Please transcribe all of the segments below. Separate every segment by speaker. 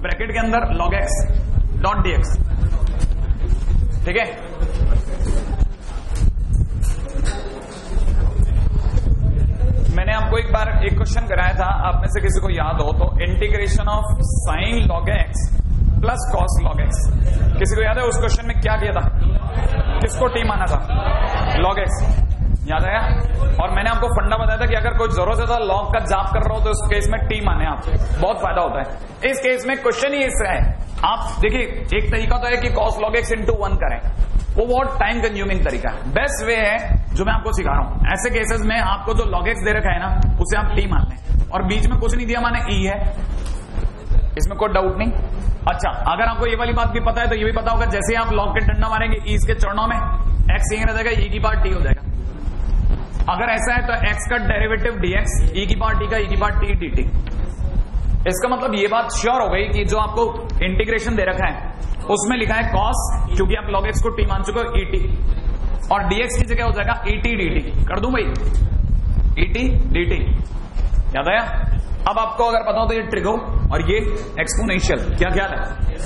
Speaker 1: Bracket के अंदर log x dot dx, ठीक है। मैंने आपको एक बार एक क्वेश्चन कराया था, आप में से किसी को याद हो तो, integration of sine log x plus cos log x। किसी को याद है उस क्वेश्चन में क्या किया था, किसको टी माना था, log x, याद आया। और मैंने आपको फंडा बताया था कि अगर कोई जरूरत है तो लॉग का जाप कर रहा हो तो उस केस में टी माने आप, बहुत फायदा होता है। इस केस में क्वेश्चन ही इससे है, आप देखिए एक तरीका तो है कि cos log x into 1 करें, वो बहुत टाइम कंज्यूमिंग तरीका है। बेस्ट वे है जो मैं आपको सिखा रहा हूं, ऐसे केसेस में आपको जो log x दे रखा है ना उसे आप टी मान लें, और बीच में कुछ नहीं दिया माने ई है, इसमें कोई डाउट नहीं। अच्छा, अगर आपको ये वाली बात भी पता है तो ये भी पता होगा, जैसे आप log के डंडा मारेंगे ई के चरणों में x यहीं रह जाएगा, ई की पावर टी हो जाएगा। अगर ऐसा है तो x का डेरिवेटिव dx, ई की पावर टी का ई की पावर टी dt। इसका मतलब ये बात श्योर हो गई कि जो आपको इंटीग्रेशन दे रखा है उसमें लिखा है cos, क्योंकि आप log x को t मान चुके हो, et, और dx की जगह हो जाएगा et dt। कर दूं भाई, et dt, याद आया। अब आपको अगर पता हो तो ये ट्रिगो और ये एक्सपोनेंशियल, क्या ख्याल है,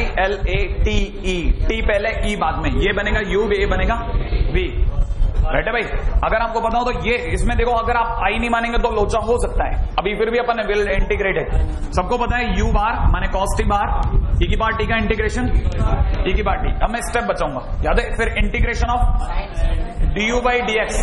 Speaker 1: ILATE, t पहले e बाद में, ये बनेगा u, ये बनेगा v, राइट है भाई। अगर आपको पता हो तो ये, इसमें देखो अगर आप आई नहीं मानेंगे तो लोचा हो सकता है, अभी फिर भी अपन विल इंटीग्रेट है, सबको पता है u बार माने cos t बार, e की पावर t का इंटीग्रेशन e की पावर t। अब मैं स्टेप बचाऊंगा, याद है। फिर integration of du by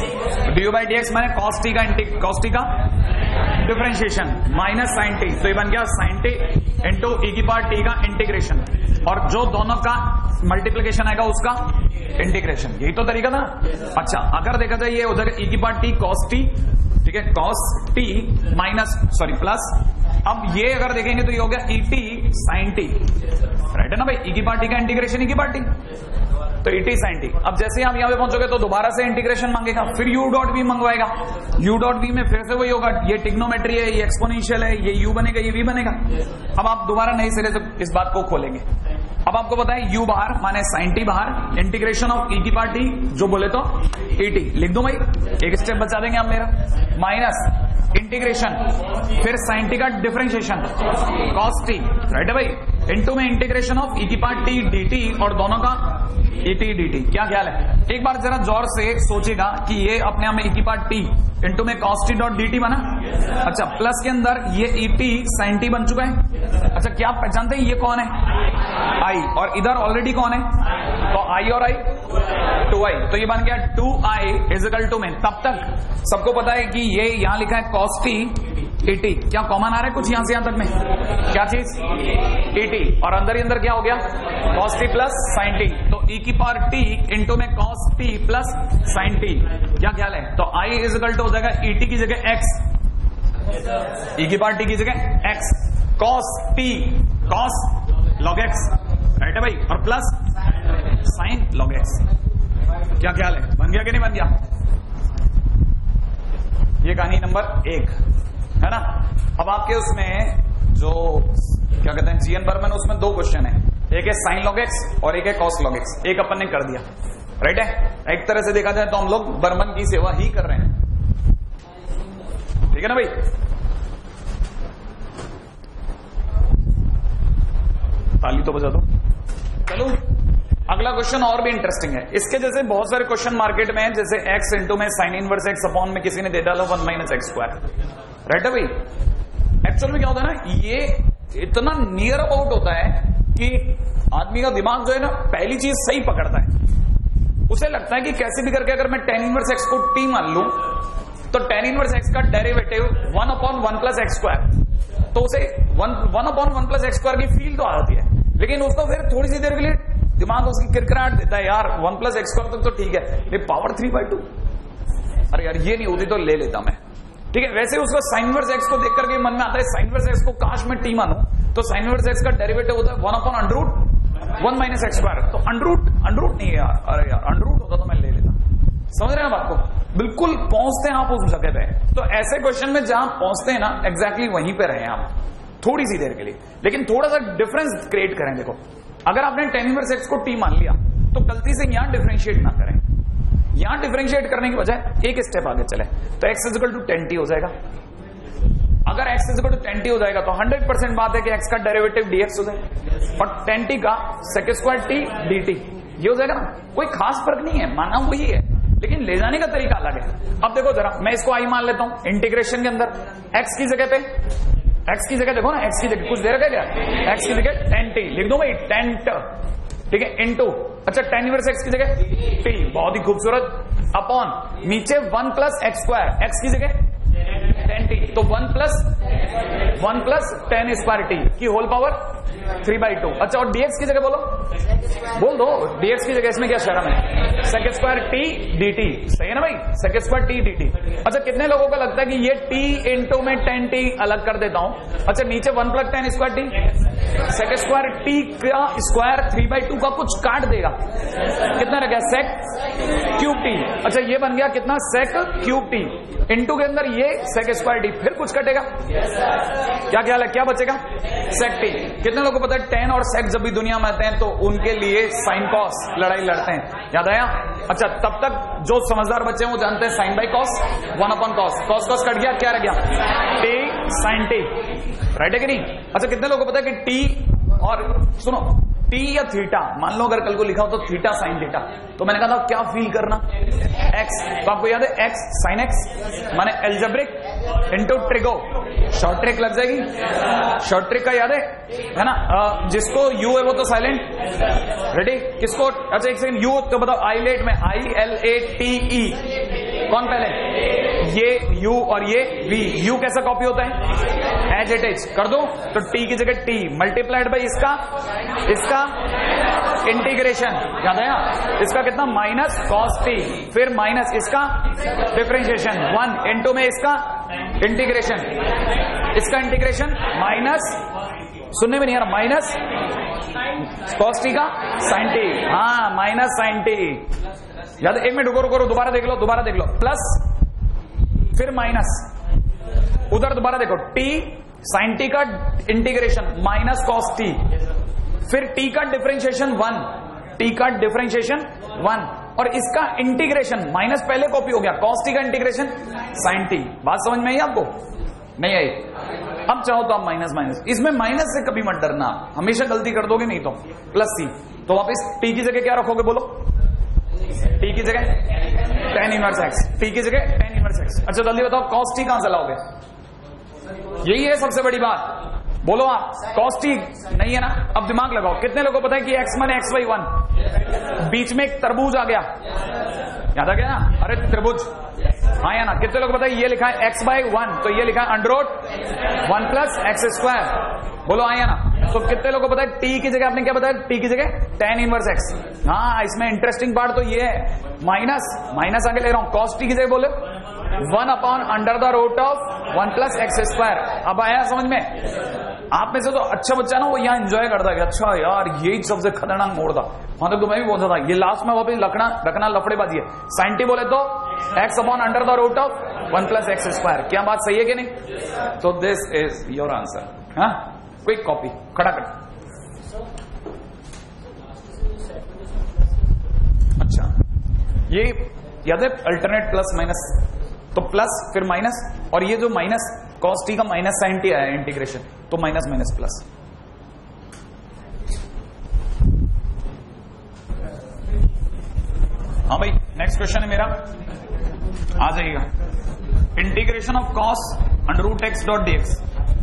Speaker 1: dx माने cos t का डिफरेंशिएशन माइनस साइन टी, तो ये बन गया साइन टी इंटू ई की पावर टी का इंटीग्रेशन, और जो दोनों का मल्टीप्लिकेशन आएगा उसका इंटीग्रेशन, यही तो तरीका था। अच्छा, अगर देखा जाए ये उधर ई की पावर टी कॉस टी, ठीक है, cos T minus sorry plus, अब ये अगर देखेंगे तो ये हो गया E T sine T, right है ना भाई। ई की पावर टी का इंटीग्रेशन ई की पावर टी, तो ई टी साइन टी। अब जैसे आप यहां पे पहुंचोगे तो दोबारा से इंटीग्रेशन मांगेगा, फिर यू डॉट वी मंगवाएगा, यू डॉट वी में फिर से वही होगा, ये टिग्नोमेट्री है, ये एक्सपोनेंशियल है, ये यू बनेगा, ये वी बनेगा। अब आप दोबारा नए सिरे से इस बात को खोलेंगे। अब आपको पता है यू बाहर माने साइन टी बाहर, इंटीग्रेशन ऑफ ई की पावर टी, जो बोले तो ई टी, लिख दो भाई, एक स्टेप बचा देंगे आप मेरा, माइनस इंटीग्रेशन, फिर साइन टी का डिफरेंशिएशन कॉस टी, राइट है भाई, इनटू में इंटीग्रेशन ऑफ ई की पावर टी dt, और दोनों का et dt। क्या ख्याल है, एक बार जरा जोर से सोचेगा कि ये अपने आप में e की पावर t इंटू में cos t डॉट dt बना। अच्छा, प्लस के अंदर ये et sin t बन चुका है। अच्छा, क्या आप पहचानते हैं ये कौन है, i, और इधर ऑलरेडी कौन है, तो i और i 2i, तो ये बन गया 2i इज इक्वल टू में, तब तक सबको पता है कि ये यहां लिखा है cos t et, क्या कॉमन आ रहा है कुछ यहां से यहां तक में, क्या चीज et, और अंदर ही अंदर क्या हो गया cos t plus sin t, तो e की पावर t इंटू में cos t plus sin t। क्या ख्याल है, तो i इज इक्वल टू हो जाएगा et की जगह x, e की पावर t की जगह x, cos t cos log x, right है भाई, और प्लस sin log x। क्या ख्याल है, बन गया कि नहीं बन गया। ये कहानी नंबर 1 है ना। अब आपके उसमें जो क्या कहते हैं जीएन बर्मन, उसमें 2 क्वेश्चन है, एक है साइन log x और एक है cos log x, एक अपन ने कर दिया, राइट है। एक तरह से देखा जाए तो हम लोग बर्मन की सेवा ही कर रहे हैं, ठीक है ना भाई। ताली तो बजा दो। चलो अगला क्वेश्चन और भी इंटरेस्टिंग है, इसके जैसे बहुत सारे क्वेश्चन मार्केट में है, जैसे x इंटू में साइन इनवर्स x अपॉन में किसी ने दे डाला 1 माइनस एक्स स्क्वायर, राइट है भाई। एक्चुअल में क्या होता है ना, ये इतना नियर अबाउट होता है कि आदमी का दिमाग जो है ना पहली चीज सही पकड़ता है, उसे लगता है कि कैसे भी करके अगर मैं tan इनवर्स x को t मान लूं तो tan इनवर्स x का derivative 1 upon 1 plus x square, तो उसे 1 अपॉन 1 प्लस एक्स स्क्वायर की फील तो आती है, लेकिन उसको फिर थोड़ी सी देर के लिए दिमाग उसकी किरकिराहट देता है, यार 1 प्लस एक्स स्क्वायर तक तो ठीक है, ये पावर 3/2, अरे यार ये नहीं होती तो ले लेता मैं, ठीक है। वैसे उसको साइन इनवर्स एक्स को देख करके मन में आता है साइन इनवर्स एक्स को काश मैं टी मानूं, तो साइन इनवर्स एक्स का डेरिवेटिव होता है 1 upon under root 1 minus x square, तो अंडर रूट नहीं है यार, अरे यार अंडर रूट होता तो मैं ले लेता। समझ रहे हैं बात को, बिल्कुल पहुंचते हैं आप उस जगह पे। तो ऐसे क्वेश्चन में जहां पहुंचते हैं ना एग्जैक्टली वहीं पे रहे आप थोड़ी सी देर के लिए, लेकिन थोड़ा सा डिफरेंस क्रिएट करें। देखो अगर आपने tan इनवर्स x को t मान लिया तो गलती से यहां डिफरेंशिएट ना करें, यहां डिफरेंशिएट करने की बजाय एक स्टेप आगे चले तो x is equal to tan t हो जाएगा। अगर x is equal to 10t हो जाएगा तो 100% बात है कि x का डेरिवेटिव dx हो जाएगा और 10t का sec स्क्वायर t dt ये हो जाएगा ना। कोई खास फर्क नहीं है, माना वही है, लेकिन ले जाने का तरीका अलग है। अब देखो जरा, मैं इसको i मान लेता हूं इंटीग्रेशन के अंदर, x की जगह पे, x की जगह देखो ना, x की जगह कुछ दे रखा है क्या, x की जगह 10t लिख दो भाई, 10t, ठीक है, इनटू, अच्छा tan इनवर्स x की जगह t, बहुत ही खूबसूरत, अपॉन नीचे 1 प्लस एक्स स्क्वायर, x की जगह 10t, तो 1 प्लस tan स्क्वायर t की होल पावर 3/2। अच्छा, और dx की जगह बोल दो, dx की जगह इसमें क्या शर्म है, sec स्क्वायर t dt, सही है ना भाई, sec स्क्वायर t dt। अच्छा, कितने लोगों को लगता है कि ये t इंटू में 10t अलग कर देता हूं, अच्छा नीचे 1 plus tan square t, sec square t का स्क्वायर 3/2 का कुछ काट देगा, कितना रह गया, sec क्यूब t। अच्छा, ये बन गया कितना, sec क्यूब t, इंटू के अंदर ये sec स्क्वायर t, फिर कुछ कटेगा, क्या ख्याल है क्या बचेगा, sec t। कितने लोगों को पता है tan और sec जब भी दुनिया में आते हैं तो उनके लिए sin cos लड़ाई लड़ते हैं, याद आया। अच्छा, तब तक जो समझदार बच्चे हैं वो जानते हैं sin by cos 1 upon cos, cos cut गया, क्या रह गया, t sin t, राइट है कि नहीं। अच्छा, कितने लोगों को पता है कि t और सुनो t या थीटा, मान लो अगर कल को लिखा हो तो थीटा साइन थीटा, तो मैंने कहा था क्या फील करना, x, तो आपको याद है x साइन x माने algebraic into trigo, short trick लग जाएगी, शॉर्ट ट्रिक का याद है ना, जिसको u है वो तो साइलेंट, रेडी, किसको, अच्छा एक सेकंड, u तो बताओ, आईलेट में ILATE, कौन पहले, ये u और ये v, u कैसा कॉपी होता है, एज इट इज कर दो, तो t की जगह t मल्टीप्लाइड बाई इसका इंटीग्रेशन, याद है, इसका कितना, माइनस कॉस t, फिर माइनस इसका डिफरेंशिएशन 1 इंटू में इसका इंटीग्रेशन, इसका इंटीग्रेशन माइनस, सुनने में नहीं आ रहा, माइनस कॉस t का साइन t, हाँ माइनस साइन t, याद, एक मिनट रुको, दोबारा देख लो, प्लस फिर माइनस, उधर दोबारा देखो, t साइन t का इंटीग्रेशन माइनस कॉस t, फिर t का डिफरेंशिएशन 1, t का डिफरेंशिएशन 1 और इसका इंटीग्रेशन माइनस पहले कॉपी हो गया, cos t का इंटीग्रेशन sin t। बात समझ में आई आपको, नहीं आई, अब चाहो तो आप माइनस, इसमें माइनस से कभी मत डरना, हमेशा गलती कर दोगे, नहीं तो प्लस c, तो वापस t की जगह क्या रखोगे, बोलो, t की जगह tan इनवर्स x, t की जगह tan इनवर्स x। अच्छा जल्दी बताओ cos t कहां से लाओगे, यही है सबसे बड़ी बात, बोलो आप, cos t नहीं है ना। अब दिमाग लगाओ, कितने लोगों को पता है कि x माने x/1, बीच में एक तरबूज आ गया, याद आ गया ना, अरे त्रिभुज, हाँ या ना, कितने लोगों को पता है ये लिखा है x/1, तो ये लिखा है √1 + x², बोलो हाँ या ना। तो कितने लोगों को पता है t की जगह आपने क्या बताया, t की जगह tan इनवर्स x, हाँ इसमें इंटरेस्टिंग पार्ट तो ये है, माइनस आगे ले रहा हूं, cos t की जगह बोले 1/√1 + x²। अब आया समझ में, आप में से तो अच्छा बच्चा ना वो यहाँ एंजॉय करता है, अच्छा यार यही सबसे खतरनाक मोड़ था, वहां तक तो मैं भी बोलता था, ये लास्ट में वापस रखना लफड़ेबाजी है, sin t बोले तो x/√1 + x², क्या बात सही है कि नहीं। तो दिस इज योर आंसर, हाँ क्विक कॉपी खड़ाखट। अच्छा ये याद है अल्टरनेट प्लस माइनस, तो प्लस फिर माइनस, और ये जो माइनस cos t का माइनस sin t आया इंटीग्रेशन, तो माइनस माइनस प्लस। हाँ भाई नेक्स्ट क्वेश्चन है मेरा, आ जाइएगा, इंटीग्रेशन ऑफ cos √x.dx।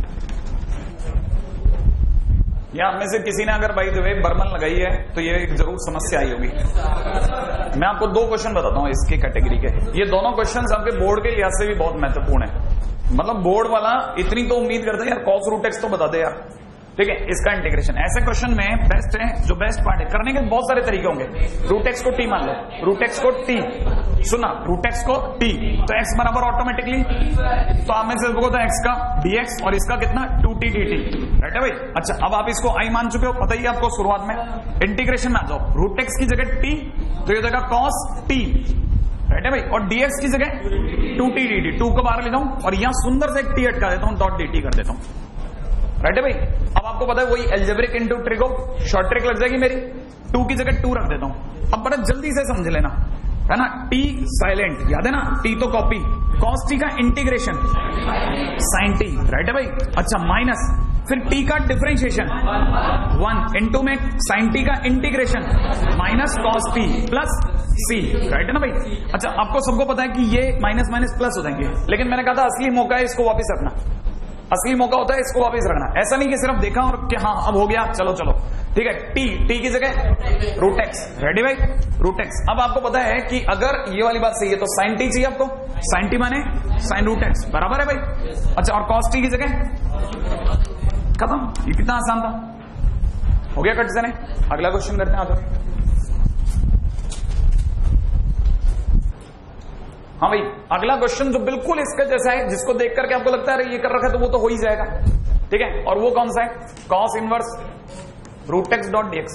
Speaker 1: या में से किसी ने अगर भाई जो है बर्मन लगाई है तो ये एक जरूर समस्या आई होगी। मैं आपको दो क्वेश्चन बताता हूँ इसके कैटेगरी के, ये दोनों क्वेश्चन आपके बोर्ड के लिहाज से भी बहुत महत्वपूर्ण है, मतलब बोर्ड वाला इतनी तो उम्मीद करता है यार cos √x तो बता दे यार, ठीक है। इसका इंटीग्रेशन ऐसे क्वेश्चन में बेस्ट है, जो बेस्ट पार्ट है करने के बहुत सारे तरीके होंगे। √x को t मान लो, √x को t, सुना √x को t, तो x बराबर ऑटोमेटिकली, तो आप में से तो x का dx और इसका कितना 2t dt, राइट है भाई। अच्छा अब आप इसको i मान चुके हो, पता ही आपको शुरुआत में, इंटीग्रेशन में आ जाओ, √x की जगह t तो ये जगह cos t, राइट है भाई, और dx की जगह 2t dt, 2 को बाहर ले जाऊं और यहां सुंदर से एक t अटका देता हूं, डॉट dt कर देता हूं, राइट है भाई। अब आपको पता है वही algebraic into trigo, short trick लग जाएगी मेरी, 2 की जगह 2 रख देता हूं। अब बड़ा जल्दी से समझ लेना, है ना, t साइलेंट, याद है ना, t तो कॉपी, कॉस टी का इंटीग्रेशन साइन टी, राइट है भाई। अच्छा माइनस फिर टी का डिफरेंशिएशन 1 इनटू में साइन टी का integration minus cos T plus C, right है ना भाई। अच्छा आपको सबको पता है कि ये माइनस माइनस प्लस हो जाएंगे, लेकिन मैंने कहा था असली मौका है इसको वापस रखना, असली मौका होता है इसको वापस रखना। ऐसा नहीं कि सिर्फ देखा और कि हाँ अब हो गया चलो चलो, ठीक है। टी की जगह रूट एक्स, रेडी भाई, रूट एक्स। अब आपको पता है कि अगर ये वाली बात सही है तो साइन टी चाहिए आपको, साइन टी माने साइन रूट एक्स, बराबर है भाई। अच्छा और कॉस टी की जगह खत्म, ये कितना आसान था, हो गया कट से। अगला क्वेश्चन करते हैं आगे। हाँ भाई अगला क्वेश्चन जो बिल्कुल इसका जैसा है, जिसको देख करके आपको लगता है ये कर रखा है तो वो तो हो ही जाएगा, ठीक है। और वो कौन सा है, cos inverse root X dot DX,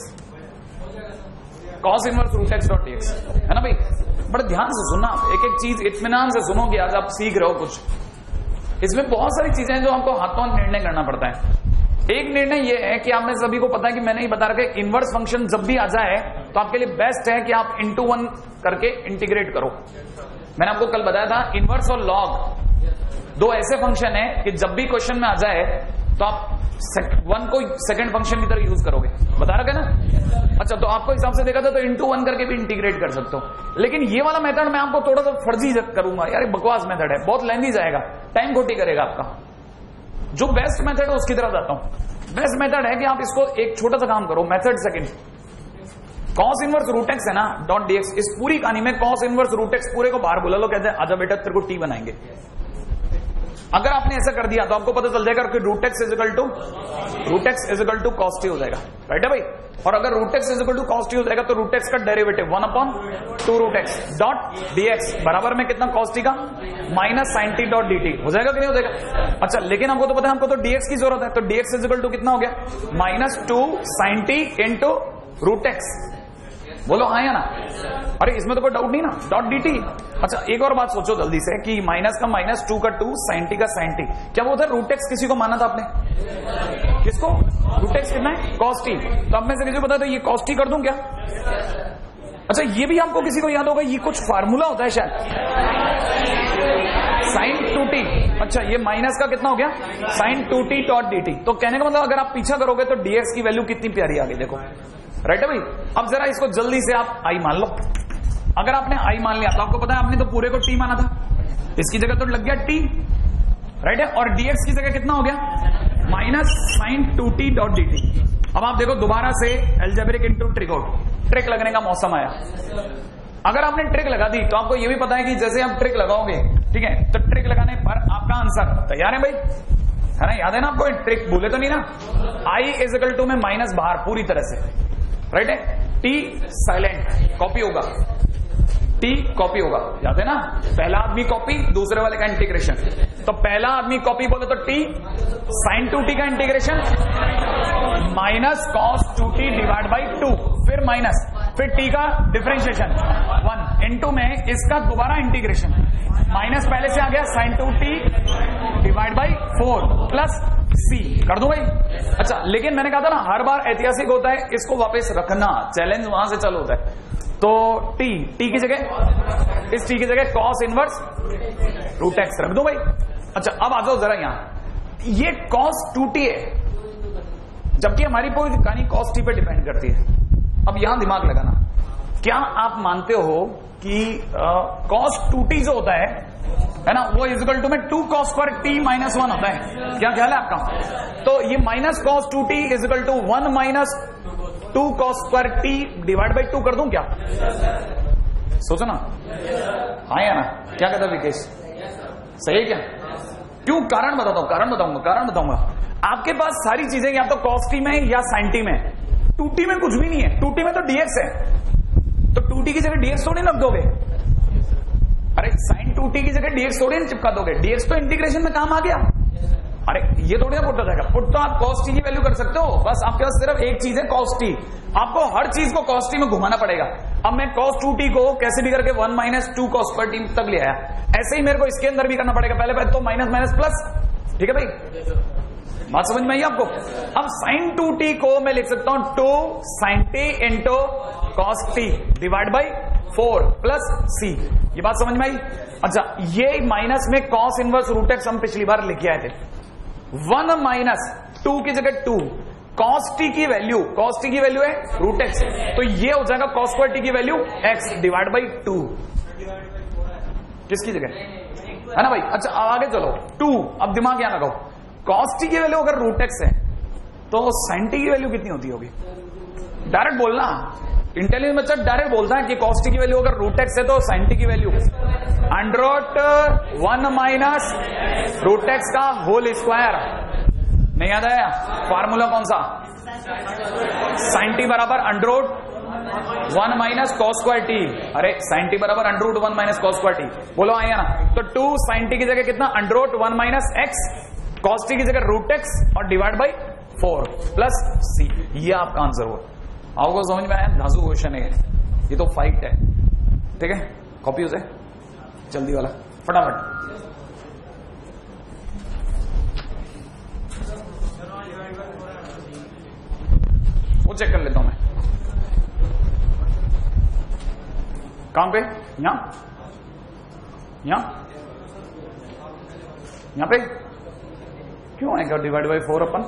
Speaker 1: cos inverse root X dot DX, है ना भाई। बड़े ध्यान से सुनना, एक एक चीज इत्मीनान से सुनोगे, आज आप सीख रहे हो कुछ। इसमें बहुत सारी चीजें हैं जो आपको हाथों निर्णय करना पड़ता है। एक निर्णय ये है कि आप में सभी को पता है कि मैंने ही बता रखा है इनवर्स फंक्शन जब भी आ जाए तो आपके लिए बेस्ट है कि आप इंटू 1 करके इंटीग्रेट करो। मैंने आपको कल बताया था इनवर्स और लॉग दो ऐसे फंक्शन है कि जब भी क्वेश्चन में आ जाए तो आप 1 को सेकंड फंक्शन की तरह यूज करोगे, बता रखा है ना। अच्छा तो आपको हिसाब से देखा था तो इंटू 1 करके भी इंटीग्रेट कर सकते हो, लेकिन ये वाला मेथड मैं आपको थोड़ा सा फर्जी करूंगा यार, बकवास मेथड है, बहुत लेंदी जाएगा, टाइम खोटी करेगा आपका। जो बेस्ट मेथड है उसकी तरफ जाता हूं। बेस्ट मेथड है कि आप इसको एक छोटा सा काम करो, method second, cos inverse root X है ना डॉट डीएक्स। इस पूरी कहानी में कॉस इनवर्स रूट एक्स पूरे को बाहर बुला लो, कहते हैं आजा बेटा तेरे को टी बनाएंगे। अगर आपने ऐसा कर दिया तो आपको पता चल जाएगा कि root X is equal to cos T हो जाएगा, राइट है भाई। और अगर root X is equal to cos T हो जाएगा तो रूट एक्स का derivative 1/2 root X dot dx बराबर में कितना कॉस टी का minus sine T dot D हो जाएगा कि नहीं हो जाएगा। अच्छा लेकिन हमको तो पता है हमको तो डीएक्स की जरूरत है, तो डीएक्स इज इक्वल टू कितना हो गया -2 sine T into root X, बोलो हाँ या ना। अरे इसमें तो कोई डाउट नहीं ना, डॉट डी टी। अच्छा एक और बात सोचो जल्दी से कि माइनस का -2 का 2 साइन टी का साइन टी, क्या वो उधर रूट एक्स किसी को माना था आपने, किसको, रूट एक्स कितना है कॉस टी, तो अब मैं से किसी को बता दो ये कॉस टी कर दूं क्या। अच्छा ये भी आपको किसी को याद होगा, ये कुछ फार्मूला होता है शायद, साइन 2t। अच्छा ये माइनस का कितना हो गया sine 2t dot D T. तो कहने का मतलब अगर आप पीछा करोगे तो डीएक्स की वैल्यू कितनी प्यारी आ गई, देखो, राइट है भाई। अब जरा इसको जल्दी से आप आई मान लो। अगर आपने आई मान लिया तो आपको पता है आपने तो पूरे को टी माना था, इसकी जगह तो लग गया टी, राइट है। और डीएक्स की जगह कितना हो गया minus sine 2t dot D T. अब आप देखो दोबारा से algebraic into trick out, trick लगने का मौसम आया। अगर आपने ट्रिक लगा दी तो आपको यह भी पता है कि जैसे आप ट्रिक लगाओगे, ठीक है, तो ट्रिक लगाने पर आपका आंसर तैयार है भाई, है ना, याद है ना आपको, ट्रिक भूले तो नहीं ना। आई इज इक्वल टू में माइनस बाहर पूरी तरह से, राइट है। टी साइलेंट कॉपी होगा, टी कॉपी होगा, याद है ना, पहला आदमी कॉपी दूसरे वाले का इंटीग्रेशन। तो पहला आदमी कॉपी बोले तो टी साइन 2t का integration minus cos 2t divide by 2, फिर माइनस, फिर टी का डिफरेंशिएशन 1 इंटू में इसका दोबारा इंटीग्रेशन, माइनस पहले से आ गया sine 2t divide by 4 plus C, कर दूं भाई। अच्छा लेकिन मैंने कहा था ना हर बार ऐतिहासिक होता है, इसको वापस रखना, चैलेंज वहां से चालू होता है। तो टी की जगह, इस टी की जगह कॉस इनवर्स रूट एक्स रख दो भाई। अच्छा अब आ जाओ जरा यहां, ये कॉस 2t है जबकि हमारी पूरी कहानी कॉस टी पे डिपेंड करती है। अब यहां दिमाग लगाना, क्या आप मानते हो कि कॉस 2t जो होता है ना, वो इक्वल टू में 2 cos पर t माइनस 1 होता है, क्या ख्याल है आपका। तो ये minus cos 2t is equal to 1 minus 2 cos पर t डिवाइड बाई 2 कर दूं क्या, सोचो ना, हाँ या ना, क्या कहता विकेश, सही है क्या। क्यों, कारण बताऊंगा। आपके पास सारी चीजें या तो cos t में या sin t में, 2t में कुछ भी नहीं है, 2t में तो dx है, तो 2t की जगह dx थोड़ी रख दोगे, अरे sin 2t की जगह dx थोड़ी चिपका दोगे, dx तो इंटीग्रेशन में काम आ गया। अरे ये थोड़ी ना पुट हो जाएगा, पुट तो आप cos t की वैल्यू कर सकते हो, बस आपके पास सिर्फ एक चीज है cos t, आपको हर चीज को cos t में घुमाना पड़ेगा। अब मैं cos 2t को कैसे भी करके 1 माइनस 2 cos पर t तक ले आया, ऐसे ही मेरे को इसके अंदर भी करना पड़ेगा, पहले तो माइनस माइनस प्लस, ठीक है भाई, बात समझ में आई आपको। अब sin 2t को मैं लिख सकता हूं 2 sin t into cos t divide by 4 plus सी। ये बात समझ में आई? अच्छा, ये माइनस में कॉस इनवर्स रूट एक्स हम पिछली बार लिखे आए थे। 1 माइनस 2 की जगह 2, कॉस टी की वैल्यू है रूट एक्स, तो ये हो जाएगा कॉस स्क्वायर टी की वैल्यू एक्स डिवाइड बाई 2। किसकी जगह है ना भाई? अच्छा आगे चलो, 2, अब दिमाग यहां लगाओ, कॉस टी की वैल्यू अगर रूट एक्स है तो साइन टी की वैल्यू कितनी होती होगी? डायरेक्ट बोलना, इंटेलिजेंट बच्चा डायरेक्ट बोलता है कि कॉस टी की वैल्यू अगर रूट एक्स है तो साइन टी की value under 1 minus root X का होल स्क्वायर। नहीं याद आया फार्मूला कौन सा? साइन टी बराबर under 1 minus cos square T. अरे साइन टी बराबर under 1 minus cos square T, बोलो आया ना? तो 2 साइन टी की जगह कितना? Under 1 minus X, cos T की जगह रूट एक्स और डिवाइड बाई 4 प्लस सी। ये आपका आंसर हुआ। आपको समझ में आया? धांसू क्वेश्चन है ये तो, फाइट है। ठीक है, कॉपी उसे जल्दी वाला फटाफट। वो चेक कर लेता हूं मैं। कहां पे? यहां पे क्यों आएगा डिवाइड बाई 4 अपन?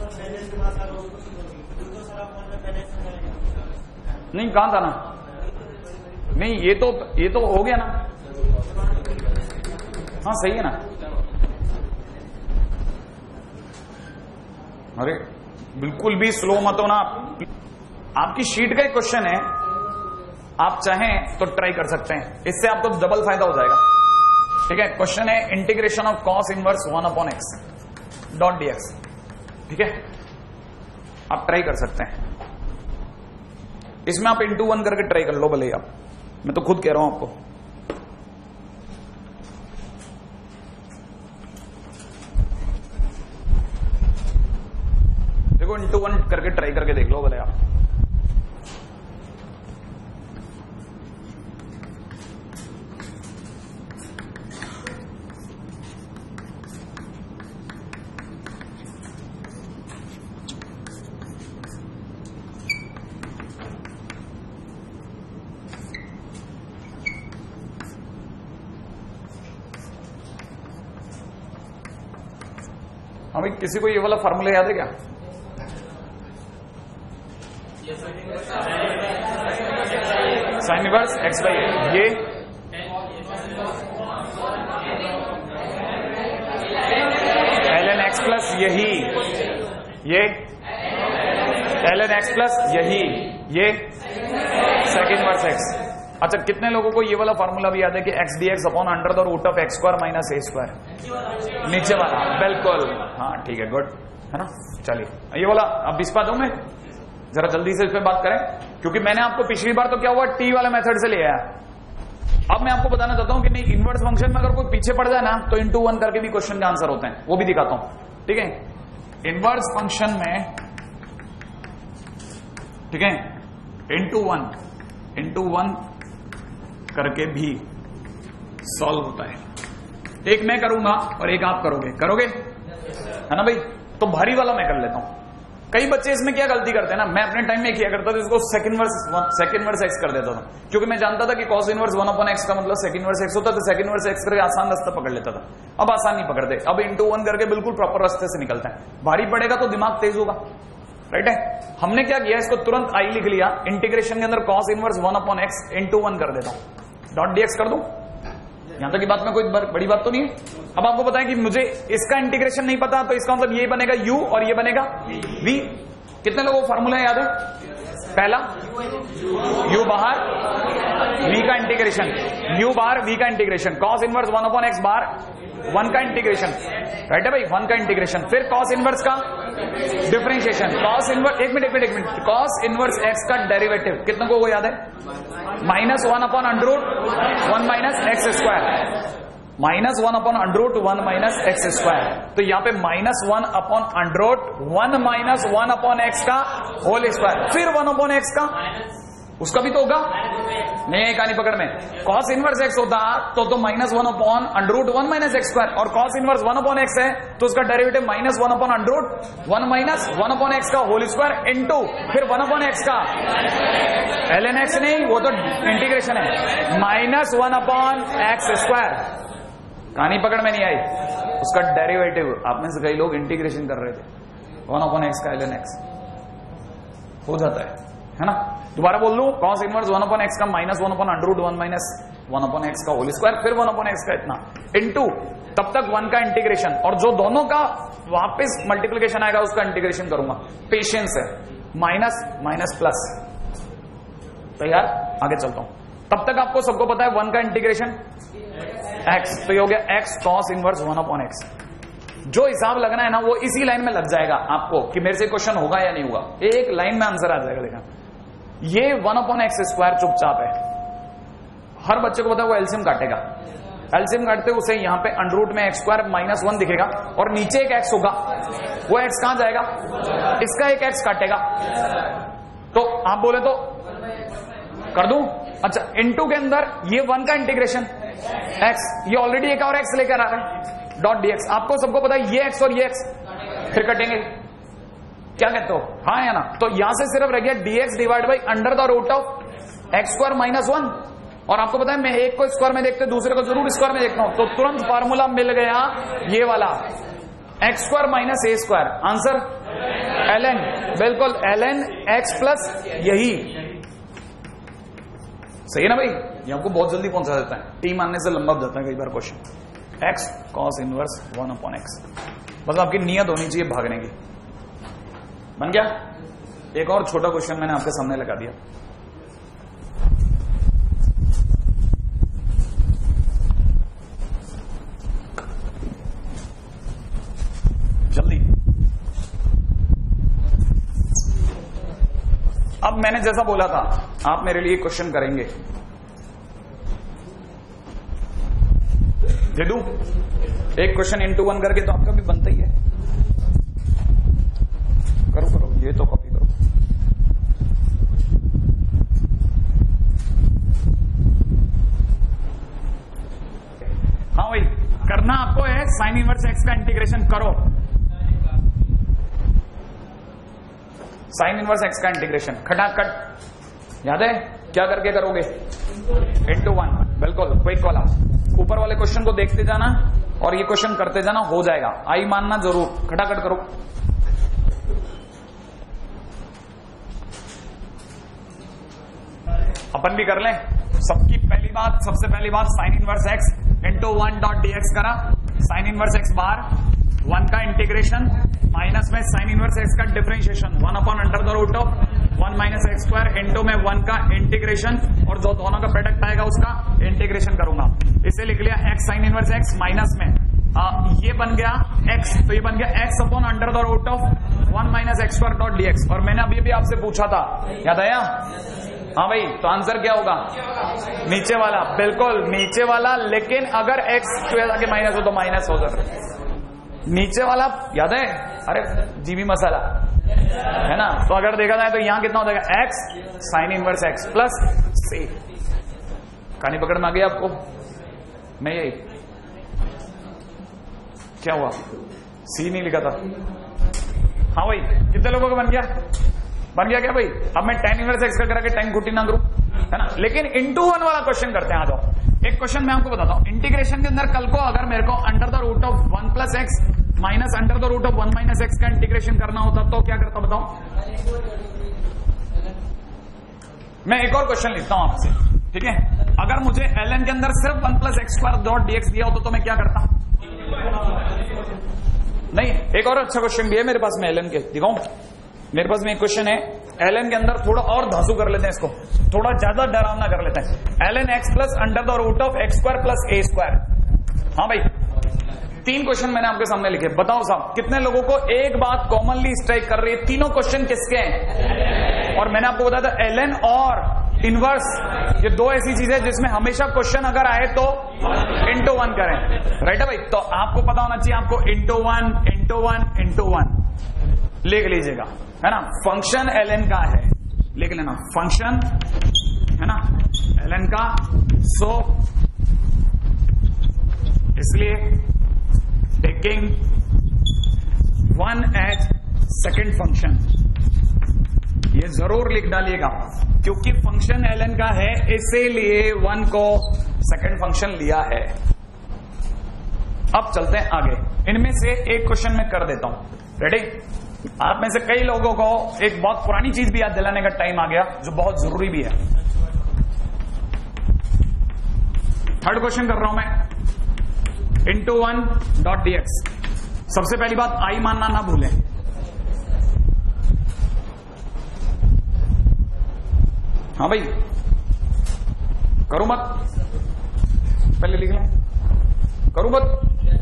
Speaker 1: नहीं कहां था ना? नहीं ये तो हो गया ना? हाँ सही है ना? अरे बिल्कुल भी स्लो मत हो ना। आपकी शीट का एक क्वेश्चन है, आप चाहें तो ट्राई कर सकते हैं, इससे आपको डबल फायदा हो जाएगा। ठीक है, क्वेश्चन है integration of cos inverse 1 upon X dot dx. ठीक है, आप ट्राई कर सकते हैं, इसमें आप इंटू 1 करके ट्राई कर लो भले आप, मैं तो खुद कह रहा हूं आपको। देखो इंटू 1 करके ट्राई करके देख लो भले आप। अभी किसी को ये वाला फॉर्मूला याद है क्या? साइन इनवर्स एक्स बाई ये ln x प्लस यही, ये ln x प्लस यही, ये सेकंड इनवर्स x। अच्छा कितने लोगों को ये वाला फॉर्मूला भी याद है कि x dx upon under the root of x square minus a square? नीचे वाला बिल्कुल, हाँ ठीक है, गुड है ना। चलिए ये वाला अब इस बात मैं जरा जल्दी से इस पे बात करें, क्योंकि मैंने आपको पिछली बार तो क्या हुआ टी वाला मेथड से ले आया। अब मैं आपको बताना चाहता हूं कि नहीं, इनवर्स फंक्शन में अगर कोई पीछे पड़ जाए ना तो इंटू 1 करके भी क्वेश्चन के आंसर होते हैं, वो भी दिखाता हूं। ठीक है, इनवर्स फंक्शन में ठीक है इंटू वन करके भी सॉल्व होता है। एक मैं करूंगा और एक आप करोगे है ना भाई? तो भारी वाला मैं कर लेता हूं। कई बच्चे इसमें क्या गलती करते हैं ना, मैं अपने टाइम में किया करता था, इसको सेकंड इनवर्स एक्स कर देता था, क्योंकि मैं जानता था कि cos इनवर्स 1 अपॉन एक्स का मतलब सेकंड इनवर्स एक्स होता था। तो सेकंड इनवर्स एक्स करके आसान रास्ता पकड़ लेता था। अब आसान नहीं पकड़ते, अब इंटू 1 करके बिल्कुल प्रॉपर रास्ते से निकलता है। भारी पड़ेगा तो दिमाग तेज होगा, राइट है। हमने क्या किया, इसको तुरंत आई लिख लिया, इंटीग्रेशन के अंदर cos inverse 1 upon X into 1 कर देता हूं, डॉट डीएक्स कर दूं। यहां तक की बात में कोई बड़ी बात तो नहीं है। अब आपको बताएं कि मुझे इसका इंटीग्रेशन नहीं पता, तो इसका मतलब ये बनेगा u और ये बनेगा v। कितने लोगों को फॉर्मूला याद है? पहला u बाहर v का इंटीग्रेशन, u बाहर v का integration, cos inverse 1 upon X बाहर 1 का इंटीग्रेशन, राइट है भाई, 1 का इंटीग्रेशन, फिर cos इनवर्स का डिफरेंशिएशन, cos इनवर्स एक मिनट cos इनवर्स x का डेरिवेटिव। कितने को याद है? -1 upon under root 1 minus x square, -1 upon under root 1 minus x square. तो यहाँ पे -1 upon under root 1 minus 1 upon X का होल स्क्वायर, फिर 1 अपॉन एक्स का उसका भी तो होगा नहीं, कहानी पकड़ में cos इनवर्स x होता तो minus one upon under root one minus x square, और cos inverse one upon X है तो उसका derivative minus one upon under root one minus one upon X का होल स्क्वायर इनटू फिर one upon X का ln x, नहीं वो तो इंटीग्रेशन है, minus one upon X square. कहानी पकड़ में नहीं आई, उसका डेरिवेटिव आप में से कई लोग इंटीग्रेशन कर रहे थे, वन अपॉन एक्स का ln x हो जाता है ना। दोबारा बोल लूं, cos inverse one upon X का minus one upon under root one minus one upon X का होल स्क्वायर फिर वन अपॉन एक्स का इतना इनटू तब तक वन का इंटीग्रेशन, और जो दोनों का वापस मल्टीप्लिकेशन आएगा उसका इंटीग्रेशन करूंगा। पेशेंस है, माइनस माइनस प्लस। तैयार, आगे चलता हूं। तब तक आपको सबको पता है वन का इंटीग्रेशन एक्स, तो ये हो गया X cos inverse one upon X. जो हिसाब लगना है ना वो इसी लाइन में लग जाएगा आपको कि मेरे से क्वेश्चन होगा या नहीं होगा, एक लाइन में आंसर आ जाएगा। देखा, ये वन अपॉन एक्स स्क्वायर चुपचाप है, हर बच्चे को पता है वो एलसीएम काटेगा, एलसीएम काटते उसे यहां पे अंडर रूट में एक्स स्क्वायर माइनस वन दिखेगा और नीचे एक एक्स होगा, वो एक्स कहां जाएगा, इसका एक एक्स काटेगा। तो आप बोले तो कर दूं, अच्छा इनटू के अंदर ये वन का इंटीग्रेशन एक्स, ये ऑलरेडी एक और एक्स लेकर आ रहा है डॉट डीएक्स। आपको सबको पता है ये एक्स और ये एक्स फिर कटेंगे, क्या कहते हो, हाँ या ना। तो यहां से सिर्फ रह गया dx divide by under the root of x square minus one, और आपको पता है मैं एक को स्क्वायर में देखते दूसरे को जरूर स्क्वायर में देखता हूं, तो तुरंत फार्मूला मिल गया ये वाला एक्स स्क्वायर माइनस ए स्क्वायर, आंसर ln, बिल्कुल ln x प्लस यही सही है ना भाई। ये आपको बहुत जल्दी पहुंचा देता है, टी मानने से लंबा हो जाता है कई बार question. X cos inverse one upon x, बस आपकी नियत होनी चाहिए भागने की। बन गया। एक और छोटा क्वेश्चन मैंने आपके सामने लगा दिया, जल्दी। अब मैंने जैसा बोला था आप मेरे लिए क्वेश्चन करेंगे, दे दूं एक क्वेश्चन इनटू वन करके, तो आपका भी बनता ही है। करो करो, ये तो कॉपी करो। हाँ भाई, करना आपको है साइन इनवर्स एक्स का इंटीग्रेशन करो, साइन इनवर्स एक्स का इंटीग्रेशन खटाखट। याद है क्या करके करोगे, इनटू वन, बिल्कुल क्विक वाला। ऊपर वाले क्वेश्चन को देखते जाना और ये क्वेश्चन करते जाना, हो जाएगा। आई मानना जरूर, खटाखट करो। अपन भी कर लें। सबकी पहली बात, सबसे पहली बात, sine inverse x into one dot dx करा, साइन इनवर्स एक्स बार, वन का इंटीग्रेशन माइनस में साइन इनवर्स एक्स का differentiation, one upon under the root of one minus x square into में वन का इंटीग्रेशन, और जो दोनों का प्रोडक्ट आएगा उसका इंटीग्रेशन करूंगा। इसे लिख लिया x sine inverse x minus में ये बन गया एक्स, तो ये बन गया x upon under the root of one minus x square dot dx. और मैंने अभी भी आपसे पूछा था, याद आया? हाँ भाई, तो आंसर क्या होगा, नीचे वाला, बिल्कुल नीचे वाला। लेकिन अगर एक्स के माइनस हो तो माइनस हो जाता है, नीचे वाला याद है, अरे जीबी मसाला है ना। तो अगर देखा जाए तो यहां कितना हो जाएगा, x sine inverse x plus c. कहानी पकड़ में आ गई आपको? मैं यही क्या हुआ, सी नहीं लिखा था। हाँ भाई, कितने लोगों का बन गया, बन गया क्या भाई? अब मैं tan इनवर्स एक्स का करा के टाइम कुटी ना करूं, है ना। लेकिन इंटू वन वाला क्वेश्चन करते हैं। आ जाओ, एक क्वेश्चन मैं आपको बताता हूं। इंटीग्रेशन के अंदर कल को अगर मेरे को under the root of one plus x minus under the root of one minus x का इंटीग्रेशन करना होता तो क्या करता बताओ? मैं एक और क्वेश्चन लिखता हूं आपसे, ठीक है। अगर मुझे ln के अंदर सिर्फ one plus x square dot dx दिया होता तो मैं क्या करता? नहीं, एक और अच्छा क्वेश्चन भी है मेरे पास में ln के, दिखाऊं? मेरे पास में एक क्वेश्चन है ln के अंदर, थोड़ा और धांसू कर लेते हैं इसको, थोड़ा ज्यादा डरावना कर लेते हैं। ln x plus under the root of x square plus a square. हाँ भाई, 3 क्वेश्चन मैंने आपके सामने लिखे, बताओ साहब कितने लोगों को एक बात कॉमनली स्ट्राइक कर रही है? तीनों क्वेश्चन किसके हैं? और मैंने आपको बताया था ln और इनवर्स, ये दो ऐसी चीजें जिसमें हमेशा क्वेश्चन अगर आए तो इंटू वन करें, राइट है भाई। तो आपको पता होना चाहिए, आपको into one into one into one लिख लीजिएगा, है ना। फंक्शन ln का है, लिख लेना फंक्शन है ना ln का, सो इसलिए टेकिंग 1 एज सेकेंड फंक्शन, ये जरूर लिख डालिएगा क्योंकि फंक्शन ln का है इसीलिए 1 को सेकेंड फंक्शन लिया है। अब चलते हैं आगे, इनमें से एक क्वेश्चन मैं कर देता हूं, रेडी? आप में से कई लोगों को एक बहुत पुरानी चीज भी याद दिलाने का टाइम आ गया जो बहुत जरूरी भी है। थर्ड क्वेश्चन कर रहा हूं मैं, into 1.dx। सबसे पहली बात आई मानना ना भूलें, हाँ भाई करूं मत, पहले लिख लें, करूं मत।